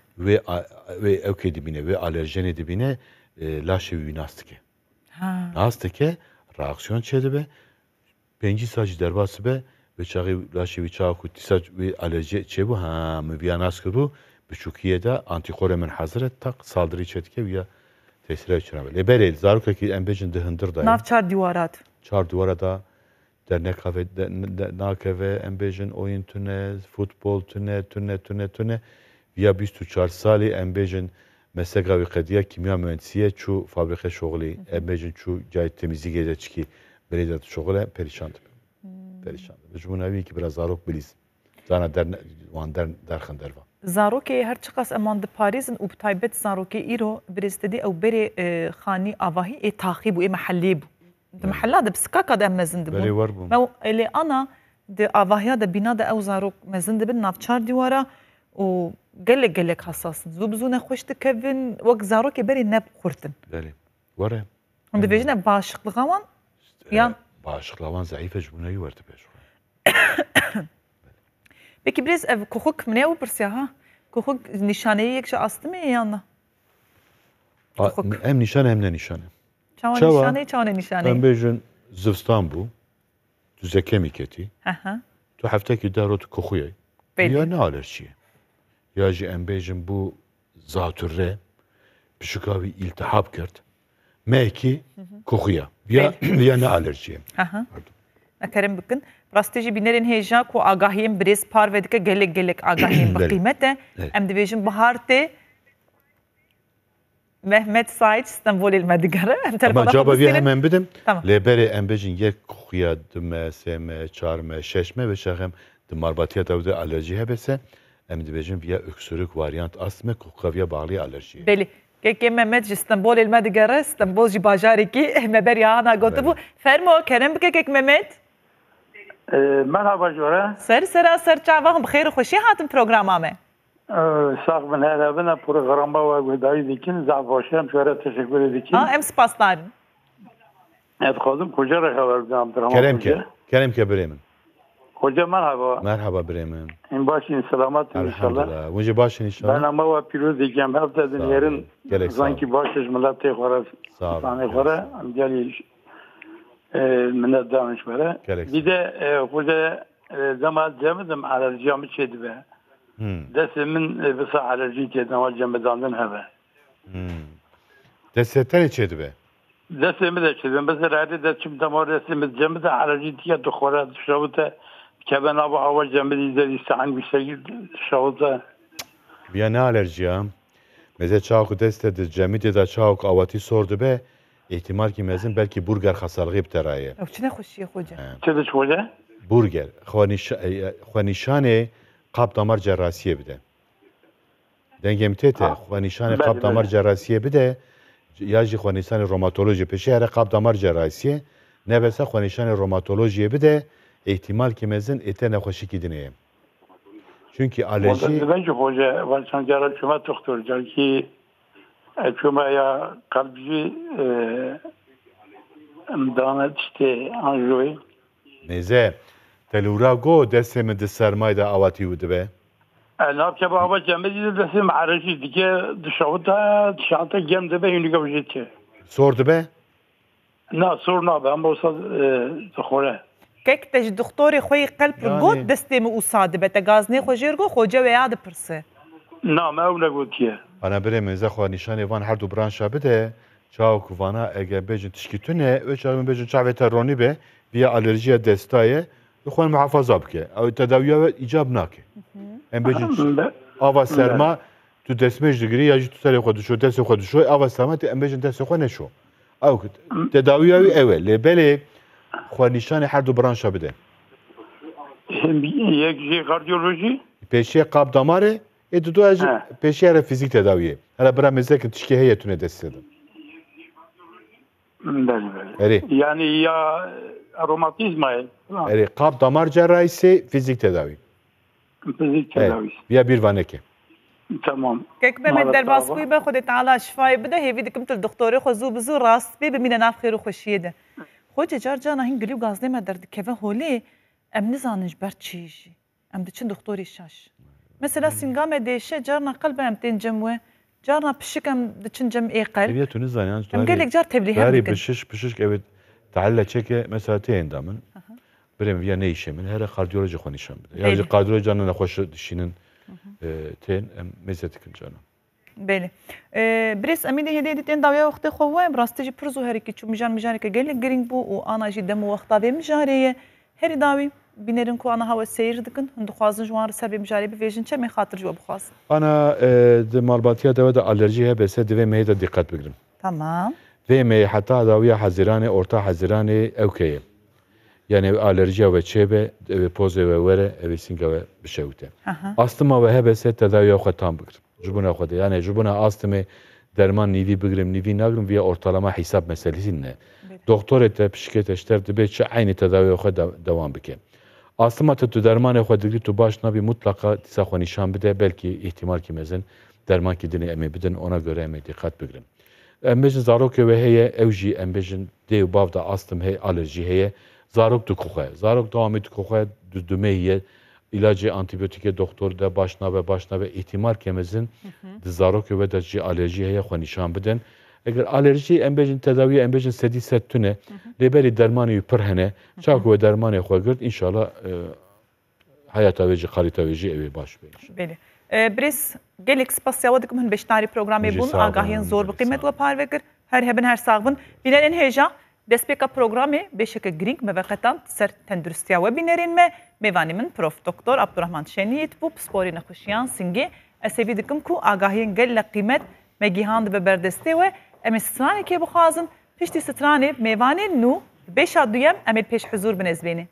wê ewkê dibîne wê alerjenê dibîne laşê wî nas dike. Nas dike reaksiyon çêdibe 5 sal jî derbas be ve çaxî laşê wî çaku tîsa wê alerji çêbû min vîya nas kiribû biçûkiyê de antîkorê min hezir e tak saldırî çêdike wîya tesîra çirabe. Lê berê zarokekî em bêjin di hindir da Nav çar dîwarat. Çar dîwara da dernek nakeve em bêjin oyun tune, futbol tune. Ya 24 salî em bêjin mesleka wî qediya kimya mühendisiye çû fabrika şoğlî, em bêjin çû cayê temizlîgê de çikî berê de şoğle perîşan dibe. Perîşan dibe. Ji bo navî ki biraz zarok bilîz. Zana wan derxin derva. Zarokê her çi qas eman diparêzin û bi taybet zarokê îro birêstedî ew berê xanî avahî ê taxî bû ê mehellê bû. Di mehella de bi skaka de em mezin dibûn. Berê war bû. Mew lê ana di avahiya de bîna de ew zarok mezin dibin navçar dîwara û gelek hesasın. Zû bi zû nexweş dikevin wek zarokê berê nebixurtin. Berê. Were. Hûn dibêjin ev bağışıklığa wan yan Bağışıklığa wan zayıfe ji bo navî werde pêş. Peki birêz ev kuxuk min ê ew pirsiya ha? Kuxuk nîşaneyek ji astı mı yana? Hem nîşan hem ne nîşanê. Çawa Çawa. nîşanê çawa ne nîşanê? Em bêjin zivistan bû, tu zekemî ketî, tu heftekî derot kuxuyê. Ya ne alerjiye? Ya jî em bêjin bû zatûrê pişika wî îltihab kir. Mekî kuxuya. Ya ne alerjiye? Ekerim bikin. Rastî jî bînerên hêja ku agahiyên birêz par vedike gelek agahiyên bi qîmet e. Em dibêjin bihar tê Mehmet Said İstanbulê me digere. Ama cevabı bir hemen bidim. Tamam. Lêberê em bêjin yek kuxuya dime, sême, çarme, şeşme ve şexem di marbatiya dewde alerjî hebese em dibêjin viya öksürük varyant astme kuxaviya bağlı alerjiye. Belê. Kekê Mehmet ji İstanbulê me digere. İstanbul jî bajarekî me beriya hana gotibû. Fermo kerem bike kek Mehmet. Merhaba Jora. Sera çava bi xêr û xweşî hatin programa me. Sağ bin herabına programa ve vedayı dikin. Zavvaşem şöyle teşekkür edikin. Em spasdarin. Evet kızım koca rekalar Abdurrahman Koca. Keremke Bremen. Koca merhaba. Merhaba Bremen. En başın selamat inşallah. Elhamdülillah. Vunca başın inşallah. Ben ama ve piroz diyeceğim. Hafta dinlerin. Sanki başış millete yukarı. Sağ olun. Yukarı. Amcali minnet danış böyle. Bir de koca zaman cemedim alerjiyamı çeydi be. Desimin visa alerji çeydi ama cemedandın heve. Desetten içeydi be. Desimi de çeydi. Mesela hadi de çim damar desimiz cemede alerji diye doktora şavuta keben abi hava cemede izler istehan bir şey şavuta. Ya ne alerji ya? Meze çavuk destedi cemide de çavuk avati sordu be. İhtimal ki mezin belki burger hastalığı bteraye. Ew çi ne xweşî xoca? Çede çoğuca? Burger. Xwanîşanê qap damar cerrasiye bide. Dengem tete. Xwanîşanê qap damar cerrasiye bide. Ya jî xwanîşanê romatoloji peşê here qap damar cerrasiye. Nebese xwanîşanê romatolojiye bide. İhtimal ki mezin ete nexweşîkî dineye. Çünkü alerji... Bence hoca var sancara şuma doktor ki şuma ya kalbi imdanet işte anjoy. Neze. Telura go deseme de sermayda avati udibe. Ne yapacağım hava cemedi desim alerji diye dışarıda gemde be yünü gavjeti. Sordu be? Ne sorun ben olsa zahore. Kek te ji doktorê xwe yê qelb got destê me ûsa dibe te gaznê xwe jêr got xoca we ya dipirse. Na me ew negotiye. Ana birê meze xwanîşanê van her du branşa bide. Çavuk vana ege bêjin tişkî tune ve çavên bêjin çavê te ronî be viya alerjiya destaye xwe muhafaza bike. Ew tedawiya we icab nake. Em bêjin ava serma tu destmêj digirî ya jî tu serê xwe dişo destê xwe dişo ava serma em bêjin destê xwe neşo. Ew tedawiya wî ew e lê belê xwanîşanê her du branşa bide. Yek jî kardiyoloji? Peşê qap damarê ê du jî peşê here fîzik tedawiyê. Hele bira mezekî tişkî heye tune destê din. Yani ya aromatizma qap damar cerrahisi fizik tedavi. Fizik tedavi. Ya bir vaneke. Tamam. Kek Mehmet derbas bûye be Xwedê teala şifayê bide hêvî dikim til doktorê xwe zû bi zû rast bê bimîne nav xêr û xweşiyê de. Xoca car cana hîn gilî û gaznê me derdikeve holê em nizanin ji ber çi jî. Em diçin doktorê şaş. Mesela sînga me dêşe carna qelbe em tên cem we. Carna pişik em diçin cem ê qelb. Evet tu nizanin. Em gelek car tevlîhe bikin. bikin. Pişik evet. Tealla çeke mesela teyên damın. Birem ya ne işe min here kardiyoloji xwanîşan bide. Ya jî kardiyoloji cana nexweş dişînin tên em meze dikin cana. Belê. Birês em ê hêdî tên dawiya wextê xwe we rastî jî pir zû herîkî çû mijan mijaneke gelek girîng bû û ana jî dem û wexta vê mijarê ye هری داوی بینرین کو آن هوا سیر دکن هندو خوازن جوان سر به مجاری بیشین چه می خاطر جو بخواز. أنا مالباتيا دوّد ألرجيها بس دوّي ميدا دقت بقرم. تمام. دوّي حتى داوية حزيرانة أورتا حزيرانة أوكي. يعني ألرجيا وشيبة بوزة وورة وسينجا بشوته. أستما وها بس تداوية خطام بقرم. جبنا خده يعني جبنا أستما درمان نيفي بقرم نيفي نقرم ويا أورتالما حساب مسألة دكتور تبشكت اشتر دبيت شو عين تداوي خد دوام بكين. أصلا تو درمان خود دقیق تو باش نبی مطلقا تساخونی شام بده بلکه احتمال کی مزن درمان کی دنی امی بدن اونا göre امی دقت بگیرم. امبیجن زاروک و هی اوجی امبیجن دیو باف دا استم هی آلرژی هی زاروک تو کوخه زاروک دوامی تو کوخه دمه هی ilacı antibiyotik doktor da başna ve ihtimal ki mezin زاروک و دا جی آلرژی هی خونی شام بدن. اگر آلرژی امبیجن تداوی امبیجن سدی ستونه لیبری درمانی پرهنه چاکو درمانی خو گرد ان شاء الله hayata ve kalite ve evi baş beş. Beli. Bris gelik spasiyavadıkım hın beşnari programı bun agahiyen zor bir kıymet ve parvekir her hebben her sağbın binen en heja despeka programı beşeke gring mevakatan ser tendürüstiya ve binerin me mevanimin prof doktor Abdurrahman Şeniyet bu spori nakuşyan singe esevidikim ku agahiyen gelle kıymet megihandı ve berdeste ve emi strani ke bukhazın pişti strani mevani nu beş aduyem emel peş huzur benezbeni.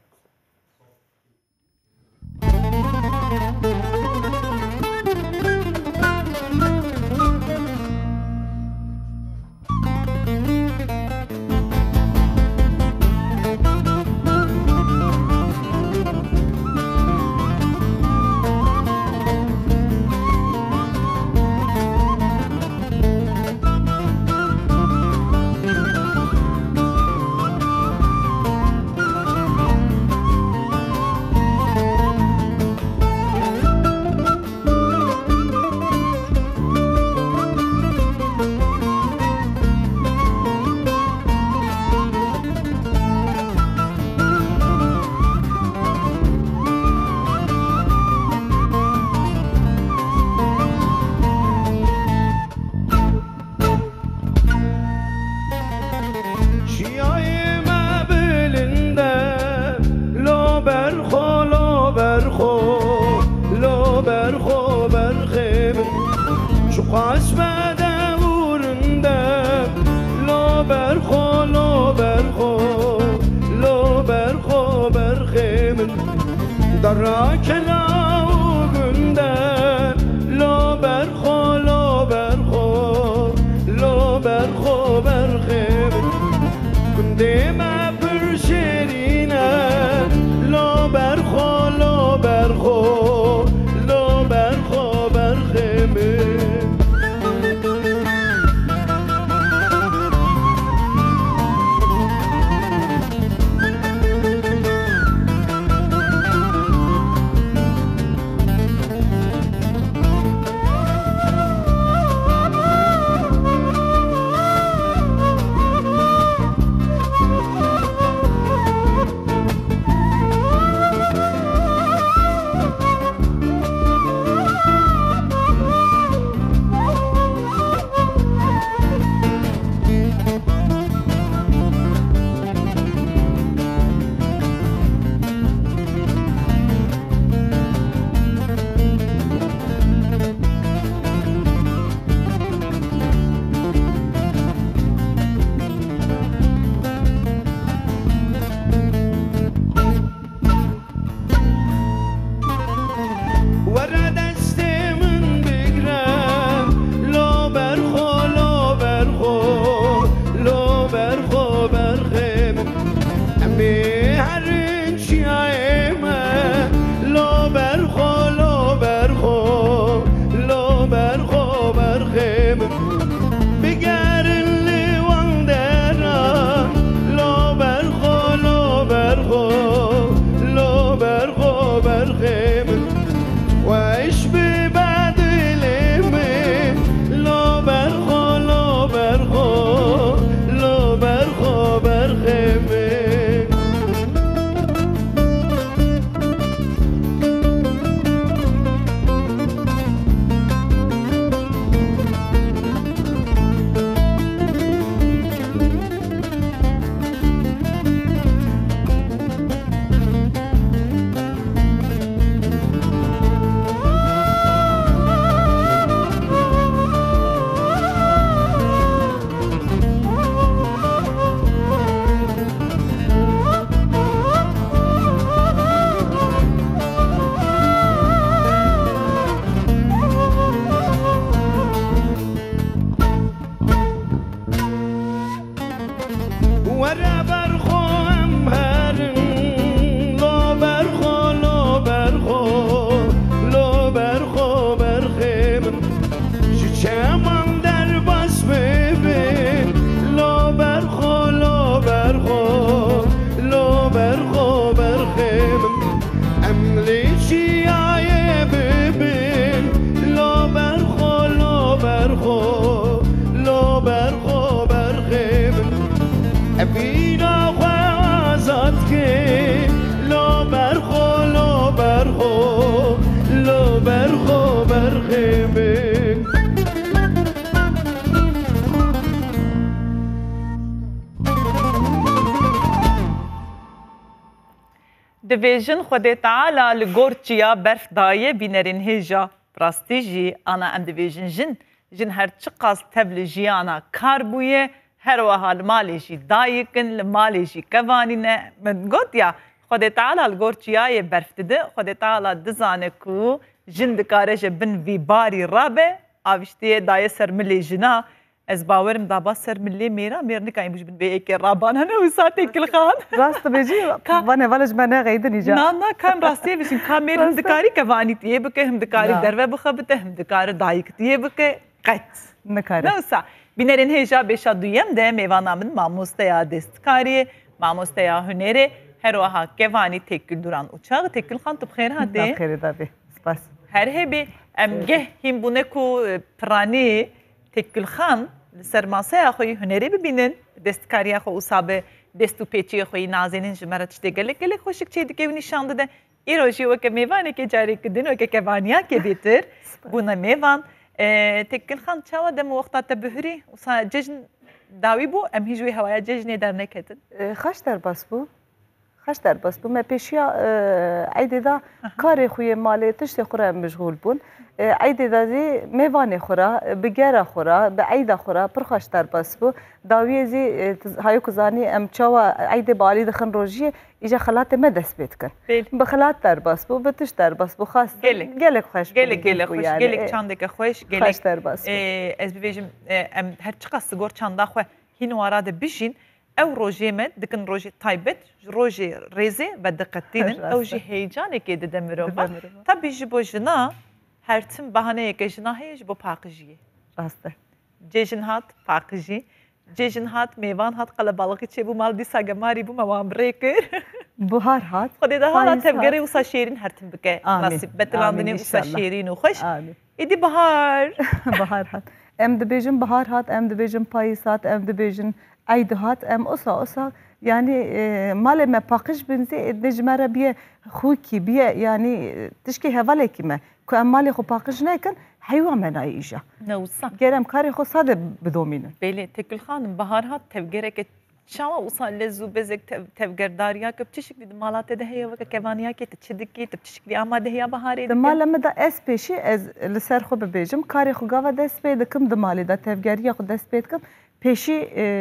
ورا برخو هم هرن لو برخو لو برخو لو برخو برخیم شچمان در بس ببین لو برخو لو برخو لو برخو برخیم املی چیای ببین لو برخو لو برخو لو برخو برخیم ابینا خوازات که لو برخو لو برخو لو برخو برخیم دبیجن خود تعالی لگورچیا برف دایه بینرین هیجا براستی جی آنا ام دبیجن جن هر چقاس تبل جیانا کار بویه هر وحال مالی جی دایکن لمالی جی کوانی نه من گوت یا خود تعالی لگورچیا برف دده خود تعالی دزانه کو جن دکارش بن وی باری رابه آوشتی دایه سرملی جنا از باورم دابا سرملی میرا نکایی مش بن به که رابان هنه و ساعت کل خان راست بيجي وانا ولج ما غيدن يجا نا كان راستي بس كامير هم دكاري كفاني تيه بك هم دكاري دربه بخبته هم دكار دايك تيه بك قط نكاري نوسا بینرین هیجا بیشا دویم ده میوانامن ماموستیا دستکاری ماموستیا هنری هر وها کوانی تکل دوران uçağı تکل خان تو بخیر هاته بخیر دابی سپاس هر هبی امگه هم بونه کو پرانی تکل خان سرماسه خوی هنری ببینن دستکاری خو اصابه دستو پیچی خوی نازنین جمرت شده گله خوشک چه دیگه نشان داده ایروجی و که میوانه که جاری کردن و که کوانیا که بیتر بونه میوان تکل خان چاوا دم وقتا تبهری وصا ججن داوی بو ام هیجوی هوایا ججن در نکتن خش در بس بو ما پیشیا عیده دا کار خوی مالی تشتی خورا مشغول بون عیده دا زی میوان خورا بگره خورا به عیده خورا پرخش در بس بو داوی زی هایو کزانی ام چاوا عیده بالی دخن روژی ایجا خلات ما دست بید کن بخلات در بس بو بتش در بس بو خاص گلک خوش گلک چاندک خوش گلک در بس از بیجم ام هر چقدر سگور چاندا خو هینو آراده بیشین او روژه مد دکن روژه تایبت روژه ریزه و دقتینن او جی هیجانه که ده مروفا تبی جبو جنا هر تیم بهانه که جنا هیج بو پاکجیه راسته جیجن هات پاکجی جیجن هات میوان هات قلبالقی چه بو مال دی ساگماری بو موام بریکر بهار هات خودی ده حالا تبگری وسا شیرین هر تیم بکه نصیب بتلاندنی وسا شیرین و خوش ایدی بهار هات ام دبیجن بهار هات ام دبیجن پاییس هات ام دبیجن عيد هات ام أصا يعني مال ما باقش بنزي نجمرة بيه خوكي بيه يعني تشكي هفالك ما كو ام مالي خو باقش ناكن حيوان ما نايجا نوصا جرم كاري خو صادق بدومينه بيلي تكل خانم بهار هات تفجرك شاوا وصل لزو بزك تفجر داريا كبتشك دي مالات ده هي وك كفانيا كي تشدكي تبتشك دي اما ده هي بهاري دمال لما دا اس بيشي از لسر خو ببيجم كاري خو غاوا دس بيدكم دمالي دا تفجريا خو دس بيدكم پیشی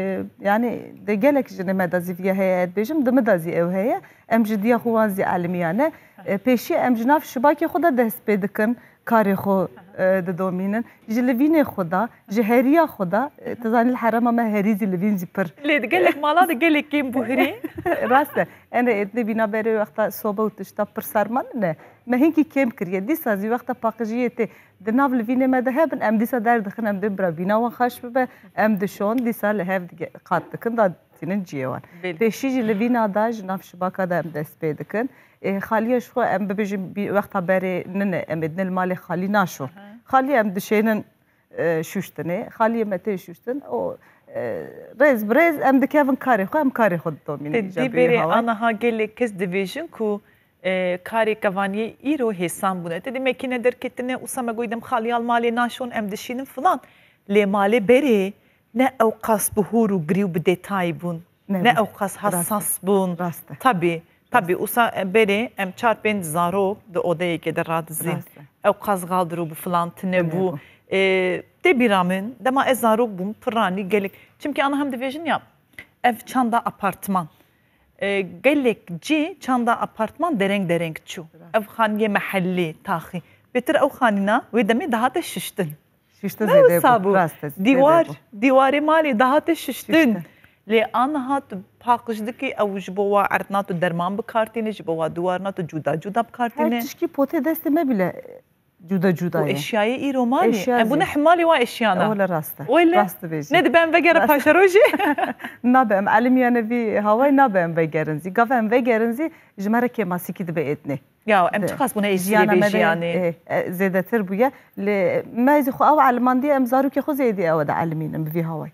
يعني دجالك جنما دازي هي بيجم دم دازي او هي ام جديه خوان زي علميانه پیشی ام جناف شباكي خدا دست بدكن كاري خو ددومينن جلفيني خدا جهريا خدا تزاني الحرام ما هريزي لفين زبر ليه دجالك مالا دجالك كيم بوهري راسته انا ادني بينا بري وقت صوبه وتشتا برسرمان نه ما هيك كيم كريه دي سازي وقت باقجيته دناف لفيني ما ذهب ام دي صدر دخن ام دبر بينا وخش به ام دشون دي سال هاف قات كن تنين جيوان بيشي لفينا داج ناف شباكه دا ام دس بيدكن خاليه شو ام بيجي وقت بري نن ام ادن المال خالي ناشو خالي ام دشينن شوشتنه خالي متى شوشتن او ريز بريز ام دكيفن كاري خو ام كاري خود دومين دي بري انا ها قال كس ديفيجن كو کاری کوانی ایرو حسام بونه تدی مکینه در کتنه اسامه گویدم خالیال مالی ناشون ام دشینم فلان لی مالی بری نه اوقاس بهورو گریو به detay بون نه اوقاس حساس بون tabi usa beri em çarpın zaro da odaya que radizin اوقاس قالدرو bu falan tine bu de biramın dema ezaro bun prani gelik çünkü ana hem division yap ev çanda apartman gelekci çanda apartman dereng çu ev khaniye mahalli taxi beter ev khanina ve demi daha da şiştin zede divar divari mali daha da şiştin لی آنها تو پاکشدکی او جبوا عرضنا تو درمان بکارتینه جبوا دوارنا تو جدا بکارتینه. تشکی پوته دست مبله جدا. و اشیای ایرومانی. ابونه حمالی و اشیانا. ولا راسته. ولا. راسته بیشتر. ندبم بگره پاشروجی. نبم علمیانه بی هوای نبم بگرنزی. گفتم بگرنزی جمره که ماسیکی دبیتنه. یا ام چقدر بونه اشیای بیشیانه. زیاده تر بوده. ما از خو او علماندی امزارو که خو زیادی او ده علمینم بی هوای.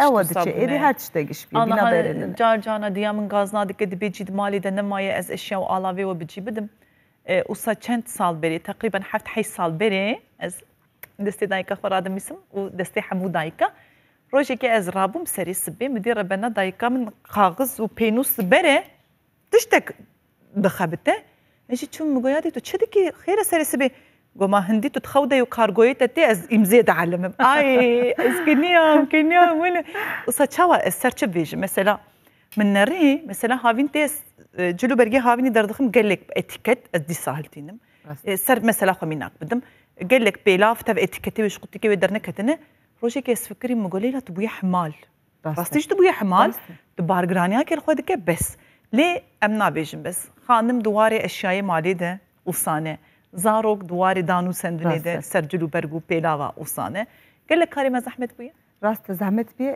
هر تشتگیش بی. آنها جار جانا دیامن گازنادی که دبیجید مالی ده نمایه از اشیا و علاوه و بچی بدم. وصا چند سال بری تقریبا 7-8 سال بری از دستی دایکا خورادم میسم و دستی حمو دایکا روزی که از رابم سری سبی مدیر بنا دایکا من کاغذ و پینوس بره تشتک بخبته اجی چون مگویادی تو چه دیگه خیر سری سبی گما هندی تو تخوده و کارگویی تی از امزه تعلمم ای از کنیام ولی وصا چوا سرچ بیج مثلا من نری مثلا هاوین تیس جلو برگه هاوینی دردخم قالك اتيكيت ادي سهلتينم سر مثلا خميناك بدم قالك بيلاف تبع اتيكيتي وش قلت كي ودرنكتنه روجي كيس فكري مقولي لا تبويا حمال راستيش تبويا حمال تبارغرانيا كي خودك بس ليه امنا بيجم بس خانم دواري اشياء مالي ده وصانه زاروك دواري دانو سندني ده سر جلو برغو بيلاوا وصانه قالك كاري ما زحمت بويا راست زحمت بی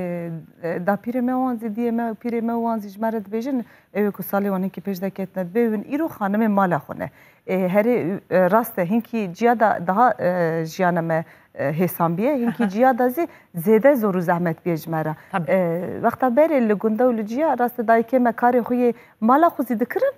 دا پیر موانزی دیه ما پیر موانزی جمرد بیشن که سالی وانی که پیش دکت ند بیون ایرو خانم مال خونه هری راست هنکی جیادا daha جیانم حسام بیه هنکی جیادا زیاده زور زحمت بیه جمره وقتا بری لگنده و لجیا راست دای که مکاری خوی مال خوزی دکرن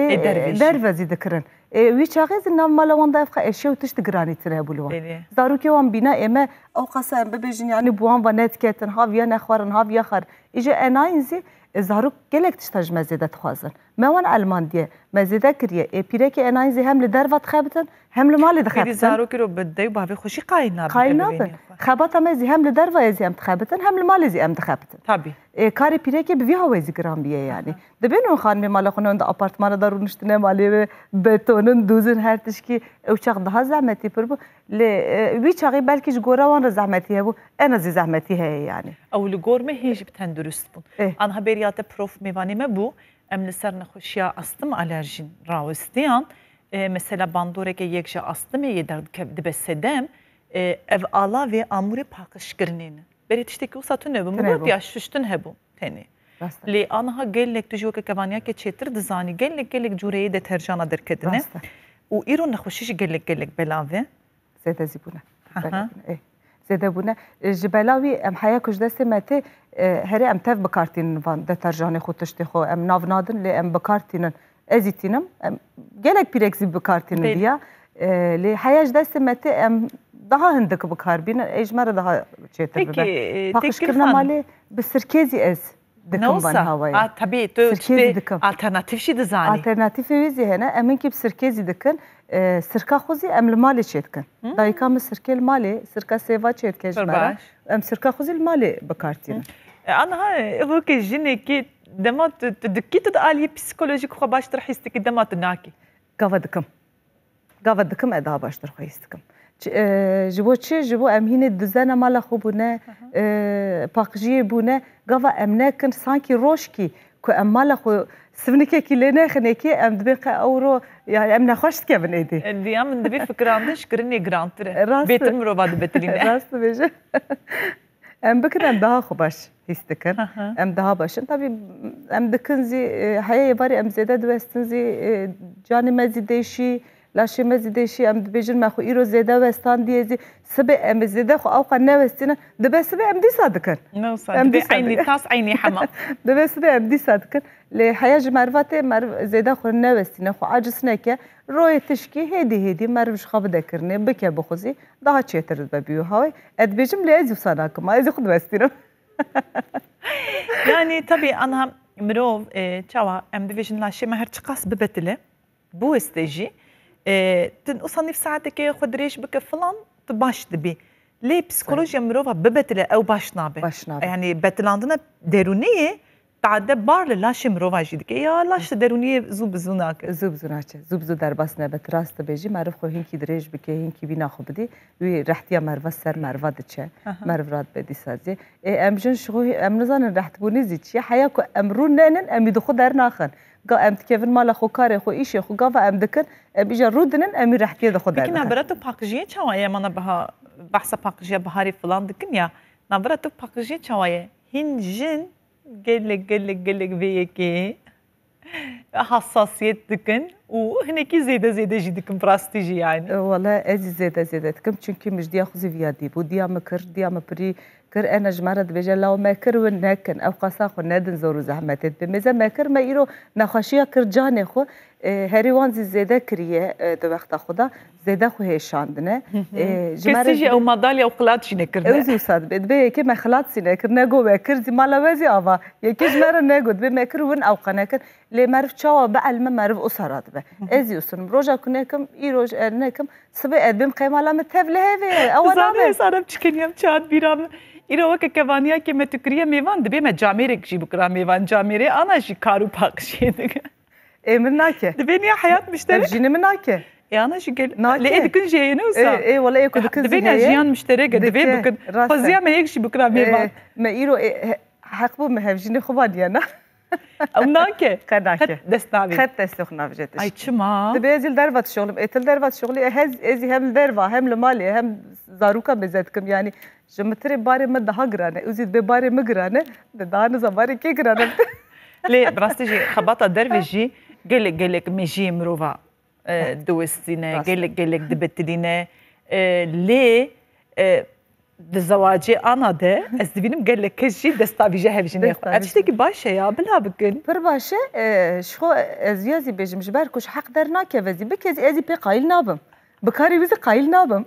دروازی دکرن وی چاقیز نام مال وان دافق اشیاء تشت گرانی تره بلوان دارو که وان بینا اما او قسم ببیجن یعنی بوان و نت کتن ها ویا نخورن ها ویا خر ایجا اناینزی زارو گلک تشتاج مزیدت خوازن ما وان علمان دیه مزیده کریه پیره که اناینزی هم لدروات خابتن هم لمال دخابتن زارو که رو بده و باوی خوشی قاینا خابات مزی هم لدروا ازی هم تخابتن هم لمال زی هم تخابتن طبی کاری پیره که بوی هوازی گرام بیه یعنی دبینون خانم مال خونه اند آپارتمان دارو نشتنه مالی بتونن دوزن هر تشکی او چاق ده زحمتی پر بو ل وی چاقی بلکیش گورا وان زحمتی هبو انا زی زحمتی هی یعنی او لگور ما هیچ بتندرست بون آنها بریات پروف میوانی ما بو ام لسر نخوشیا استم آلرژین راوستیان مثلا باندوره که یک جا استم یه درد که دبستم ev ala ve amure pakışkırnene. Beri tişteki usatun hebu. Murat ya şuştun hebu teni. Li anha gellek tujuka kavanya ke çetir dizani gellek jureye deterjana derkedine. U iro naxuşiş gellek belave. Zede zibuna. Zede buna. Jibelavi em haya kuj deste mete heri em tev bakartinin van deterjanı xu tişti xu em navnadın li em bakartinin ezitinim. Gelek pireksi bakartinin diya. Li haya deste mete em daha hındık bu karbine ecmara daha çetir be. Pakışkırna mali bir sirkezi ez dikim ban havaya. Tabii tu alternatif şey dizani. Alternatif vizi hena emin ki sirkezi dikin sirka xuzi em mali çetkin. Dayka mı sirkel mali sirka seva çetke ecmara. Em sirka xuzi mali bakartin. Ana bu ki jine ki demat dikki tu ali psikolojik xo baştır histik demat naki. Gavadıkım eda baştır xo histikim. جبو چه جبو امهینه دزنه مالا خوبونه پاکجی بونه گاوا امنه کن سانکی روش کی که ام مالا خو سفنکه کی لینه خنه کی ام دبیقه اورو yani em nexweş dikevin êdî. Diyam min dibê fikirandin şkirinê girantir e. Bêtir mirova dibêtirîne. Rast dibêje. Em bikin em daha xwe baş hîs dikin. Em daha başin. Tabii em dikin zî heyê barî em zêde diwestin zî canê me zî değişî لاشه مزی دیشی ام دبیجن مخو ایرو زیده وستان دیزی سبه ام زیده خو اوقا نوستینه دبه سبه ام دی صادقن دبه عینی تاس عینی حما دبه سبه ام دی صادقن لی حیاج مرفات زیده خو نوستینه خو عجز نکه روی تشکی هدی مرفش خواب دکرنه بکه بخوزی daha چیتر ببیو های ادبیجم لی ازی ساناکم ازی خود وستینم yani tabii anha mirov çava em dibêjin laşê me her çiqas bibetile bu estejî تصنف ساعتك خد ريش بك فلان تباش دبي ليه بسيكولوجيا مروفا ببتله او باش نابه يعني بتلاندنا درونيه قاعده بار لاش مرو جدك يا لاش دروني زوب زوناك زوب در بس نبت راست بيجي معرف خو هنكي دريج بك هنكي بينا خو بدي وي رحتيا مروا سر مروا دچه مرورات بدي سازي امجن شو ام نزان رحت بوني زيتشي حياكو امرون نن ام يدخو در ناخن قا ام تكيفن مال خو كاري خو ايش خو قافا ام دكن بيجا رودنن ام رحتيا دخو در لكن براتو باكجيه چاويه مانا بها بحث باكجيه بهاري فلان دكن يا نبراتو باكجيه چاويه هنجن قلق بيكي حساسيت دكن وهناكي زيادة جدكم براستيجي يعني والله ازي زيادة دكم چونكي مش ديا خوزي فيادي بو ديا مكر ديا مبري كر انا جمرة دبيجا لو ما كر ونكن او قصاخ ونادن زورو زحمتت بمزا ما كر ما ايرو نخاشيا كر جاني خو هاري وانزي زيادة كريه دو وقت خدا زيادة خو هيشاندنه كسيجي او مداليا او قلاتشي نكرنا اوزي وصاد بي كي ما خلاتسي نكرنا جو بكرزي مالا وازي افا يكي جمرة ناقود بي ما كر ون او قناكر لي معرف تشاوا بعلم معرف اسرات به ازي وسن روجا كناكم ايروج ارناكم سبي ادم قيمه لا متهبله هذه او انا صار بتشكن يوم تشاد بيرام ایرو که کوانیا که متکریه میوان دبی من جامیرک جی بکرا میوان جامیره آنا جی کارو پاکشی دیگه. من ناکه. دبی نیا حیات مشترک. جینی من ناکه. آنا جی گل. لی دکن جیه نوسا. والله یک دکن دبی نیا جیان مشترک دبی بکن. خزیا من یک جی بکرا میوان. ما ایرو حق بو مهوجینی خوبادیه نه. او ناکه. کناکه. دستاوی. خد دستخ نافجتش. ای چما. دبی ازیل دروات شغلم. اتل دروات شغلی ازی هم دروا هم لمالی هم زاروکا بزدکم یعنی. جمتري باري مد هاجرانه وزيد بباري مجرانه بدان زباري كيجرانه ليه براستيجي خبطه درويجي قالك ميجي مروفا دوستينا قالك دبتلينا ليه الزواجي انا ده استبينم قال لك كشي دستافيجي هفجني اتشتكي باشا يا بلا بكن بر باشا شو ازيازي بيجم جباركوش حق درنا كفزي بكزي ازي بي قايل نابم بكاري وزي قايل نابم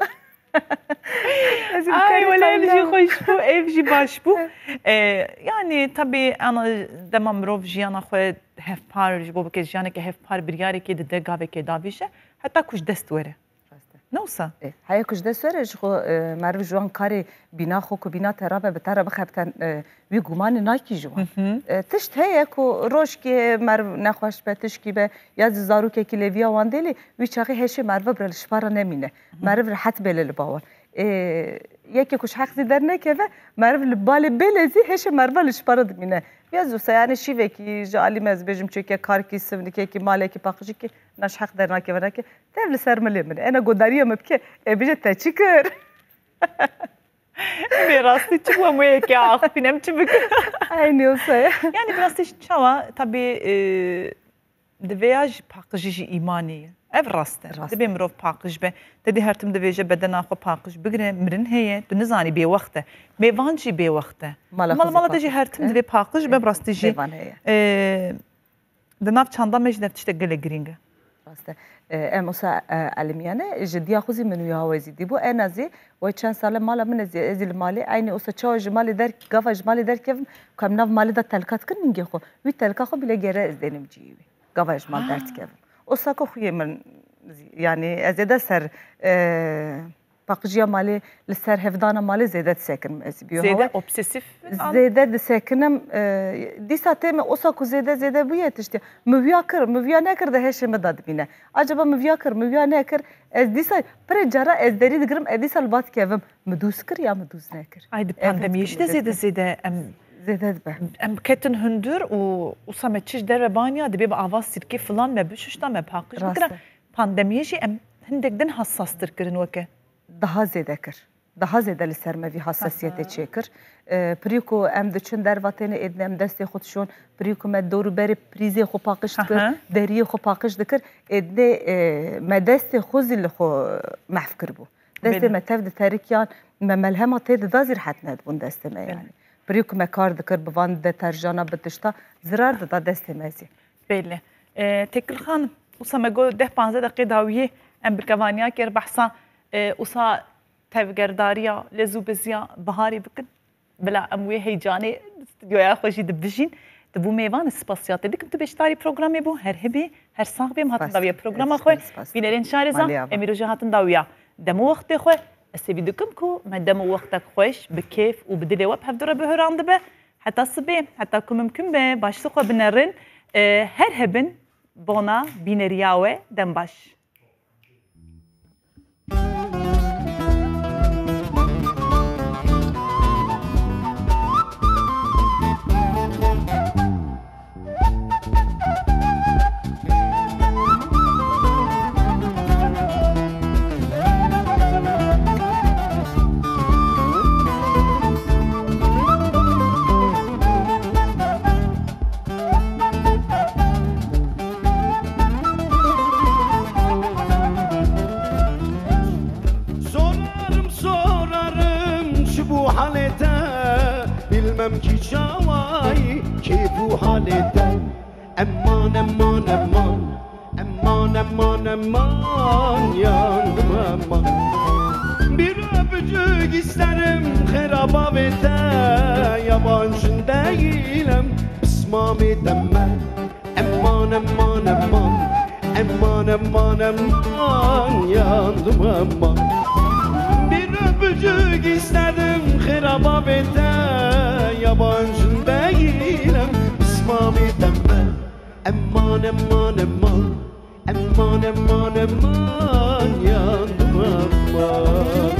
اي ولا يجي خوش بو يجي باش بو يعني طبي انا دما مروف جي انا خو هف بار جو بك جانك هف بار برياري كي دغاوي كي دافيشه حتى كوش دستوره نوصا هيا كوش دستوره جو معرف جوان كاري بنا خو كو بنا ترابه بترابه خبتن وي گومان ناكي جوان تشت هيا كو روش كي معرف نخوش بتشكي به ياز زاروكي كي ليفيا واندلي وي چاقي هشي معرف برل شپارا نمينه معرف راحت بل الباور یکی کش حق زدن نکه معرف لبال بلزی هش معرف لشپاره دمینه بیازو سیانی شیوه کی جالی مز بجم چکه کار کی سونی کی ماله کی پاکشی کی نش حق در نکه ونه کی تبل سرملی منه انا گوداری مبکه بیجه تچیکر براستی چه مویه که آخفینم چه بکن aynı olsa yani براستی چوا tabi دویاج پاکشی ایمانیه ev rast dibê mirov paqij be tedî her tim dibêje bedena xwe paqij bigire mirin heye tu nizanî bê wext e mêvan jî bê wext e mala te jî her tim divê paqij be rastî jî di nav çanda me jî dev tiştek gelek giring e em osa elimiyane ji diya xuzî min wî hawezî dîbû en azî wê çend sale mala min ez li malê aynî osa çawa ji malê gava ji malê derkevim ku em nav malê da telkat kirin mingê xwe wî telka xwe bile gere ez dênim ciyî wî gava ji mal derdikevim اوساکو خوی من یعنی ازیده سر باقجیا مالی لسر هفدان مالی زیده ساکن از بیو زیده obsesif زیده ساکنم دی ساعته می اوساکو زیده بویه تشتی مویا نکر ده هش مداد بینه acaba مویا نکر از دی سال پر جرا از دری دگرم ادی سال بات کevim مدوس کر یا مدوس نکر aydı pandemi işte زیده زيادات به ام كتن هندر وصمت تشج در بانيا دبي بأواز سيركي فلان ما بشوشتا ما باقش بكرة باندemiye جي ام هندك دن حساس تركرن وكه daha zede li ser me vî hassasiyetê çêkir pirîku em diçin dervatêne êdin em destê xwe dişon pirîku me dewrûberê prîzê xwe paqij dikir deriyê xwe paqij dikir êdê me destê xwe zî li xwe mehv kiribû destê me tev di terikiyan me melhema tê di da zî rehet nedibûn destê me yani بريكو ما كار ذكر بفان دترجانا بتشتا زرار دا دست مازي بله تكل خان وسما جو ده 15 دقيقه داويه ام بكوانيا كير بحثا وسا تفگرداريا لزوبزيا بهاري بكن بلا اموي هيجاني استوديو خوشي دبجين دبو ميوان سپاسيات ديكم تبشتاري برنامج بو هر هبي هر صاحبي هاتن داويه برنامج خو بينرين شارزا اميروجا هاتن داويا دمو وقت خو استفيدكم كو ما دام وقتك خوش بكيف وبدلي وبهف دره بهراند به حتى صبي حتى كم ممكن باشتقوا بنرن هر هبن بونا بينرياوه دنباش bilmem ki çavay ki bu halde Eman eman eman Eman eman eman yandım eman Bir öpücük isterim herabavete Yabancı değilim pısmam edemem Eman eman eman Eman eman eman yandım eman Bir öpücük isterim herabavete Yabancı değilim pısmam edemem Eman eman eman Eman eman eman yandım eman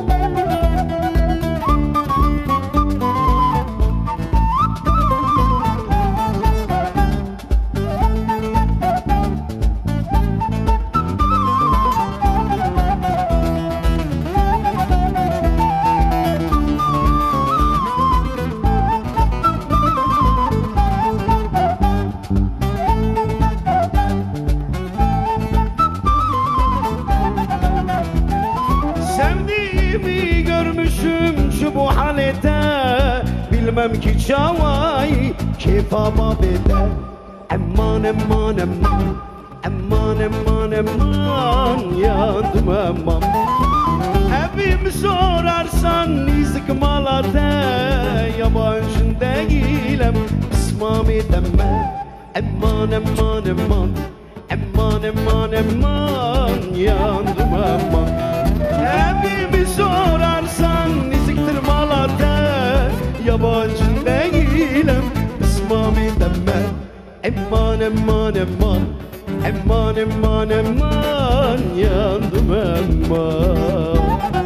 Bilmem ki çavay kefama beder Eman eman eman Eman eman eman yandım eman Evimi sorarsan izik malate Yabancı değilim pısmam edemem Eman eman eman Eman eman eman yandım eman Evimi sorarsan iziktir malate Yabancı değilim pısmam edemem Eman eman eman Eman eman eman yandım eman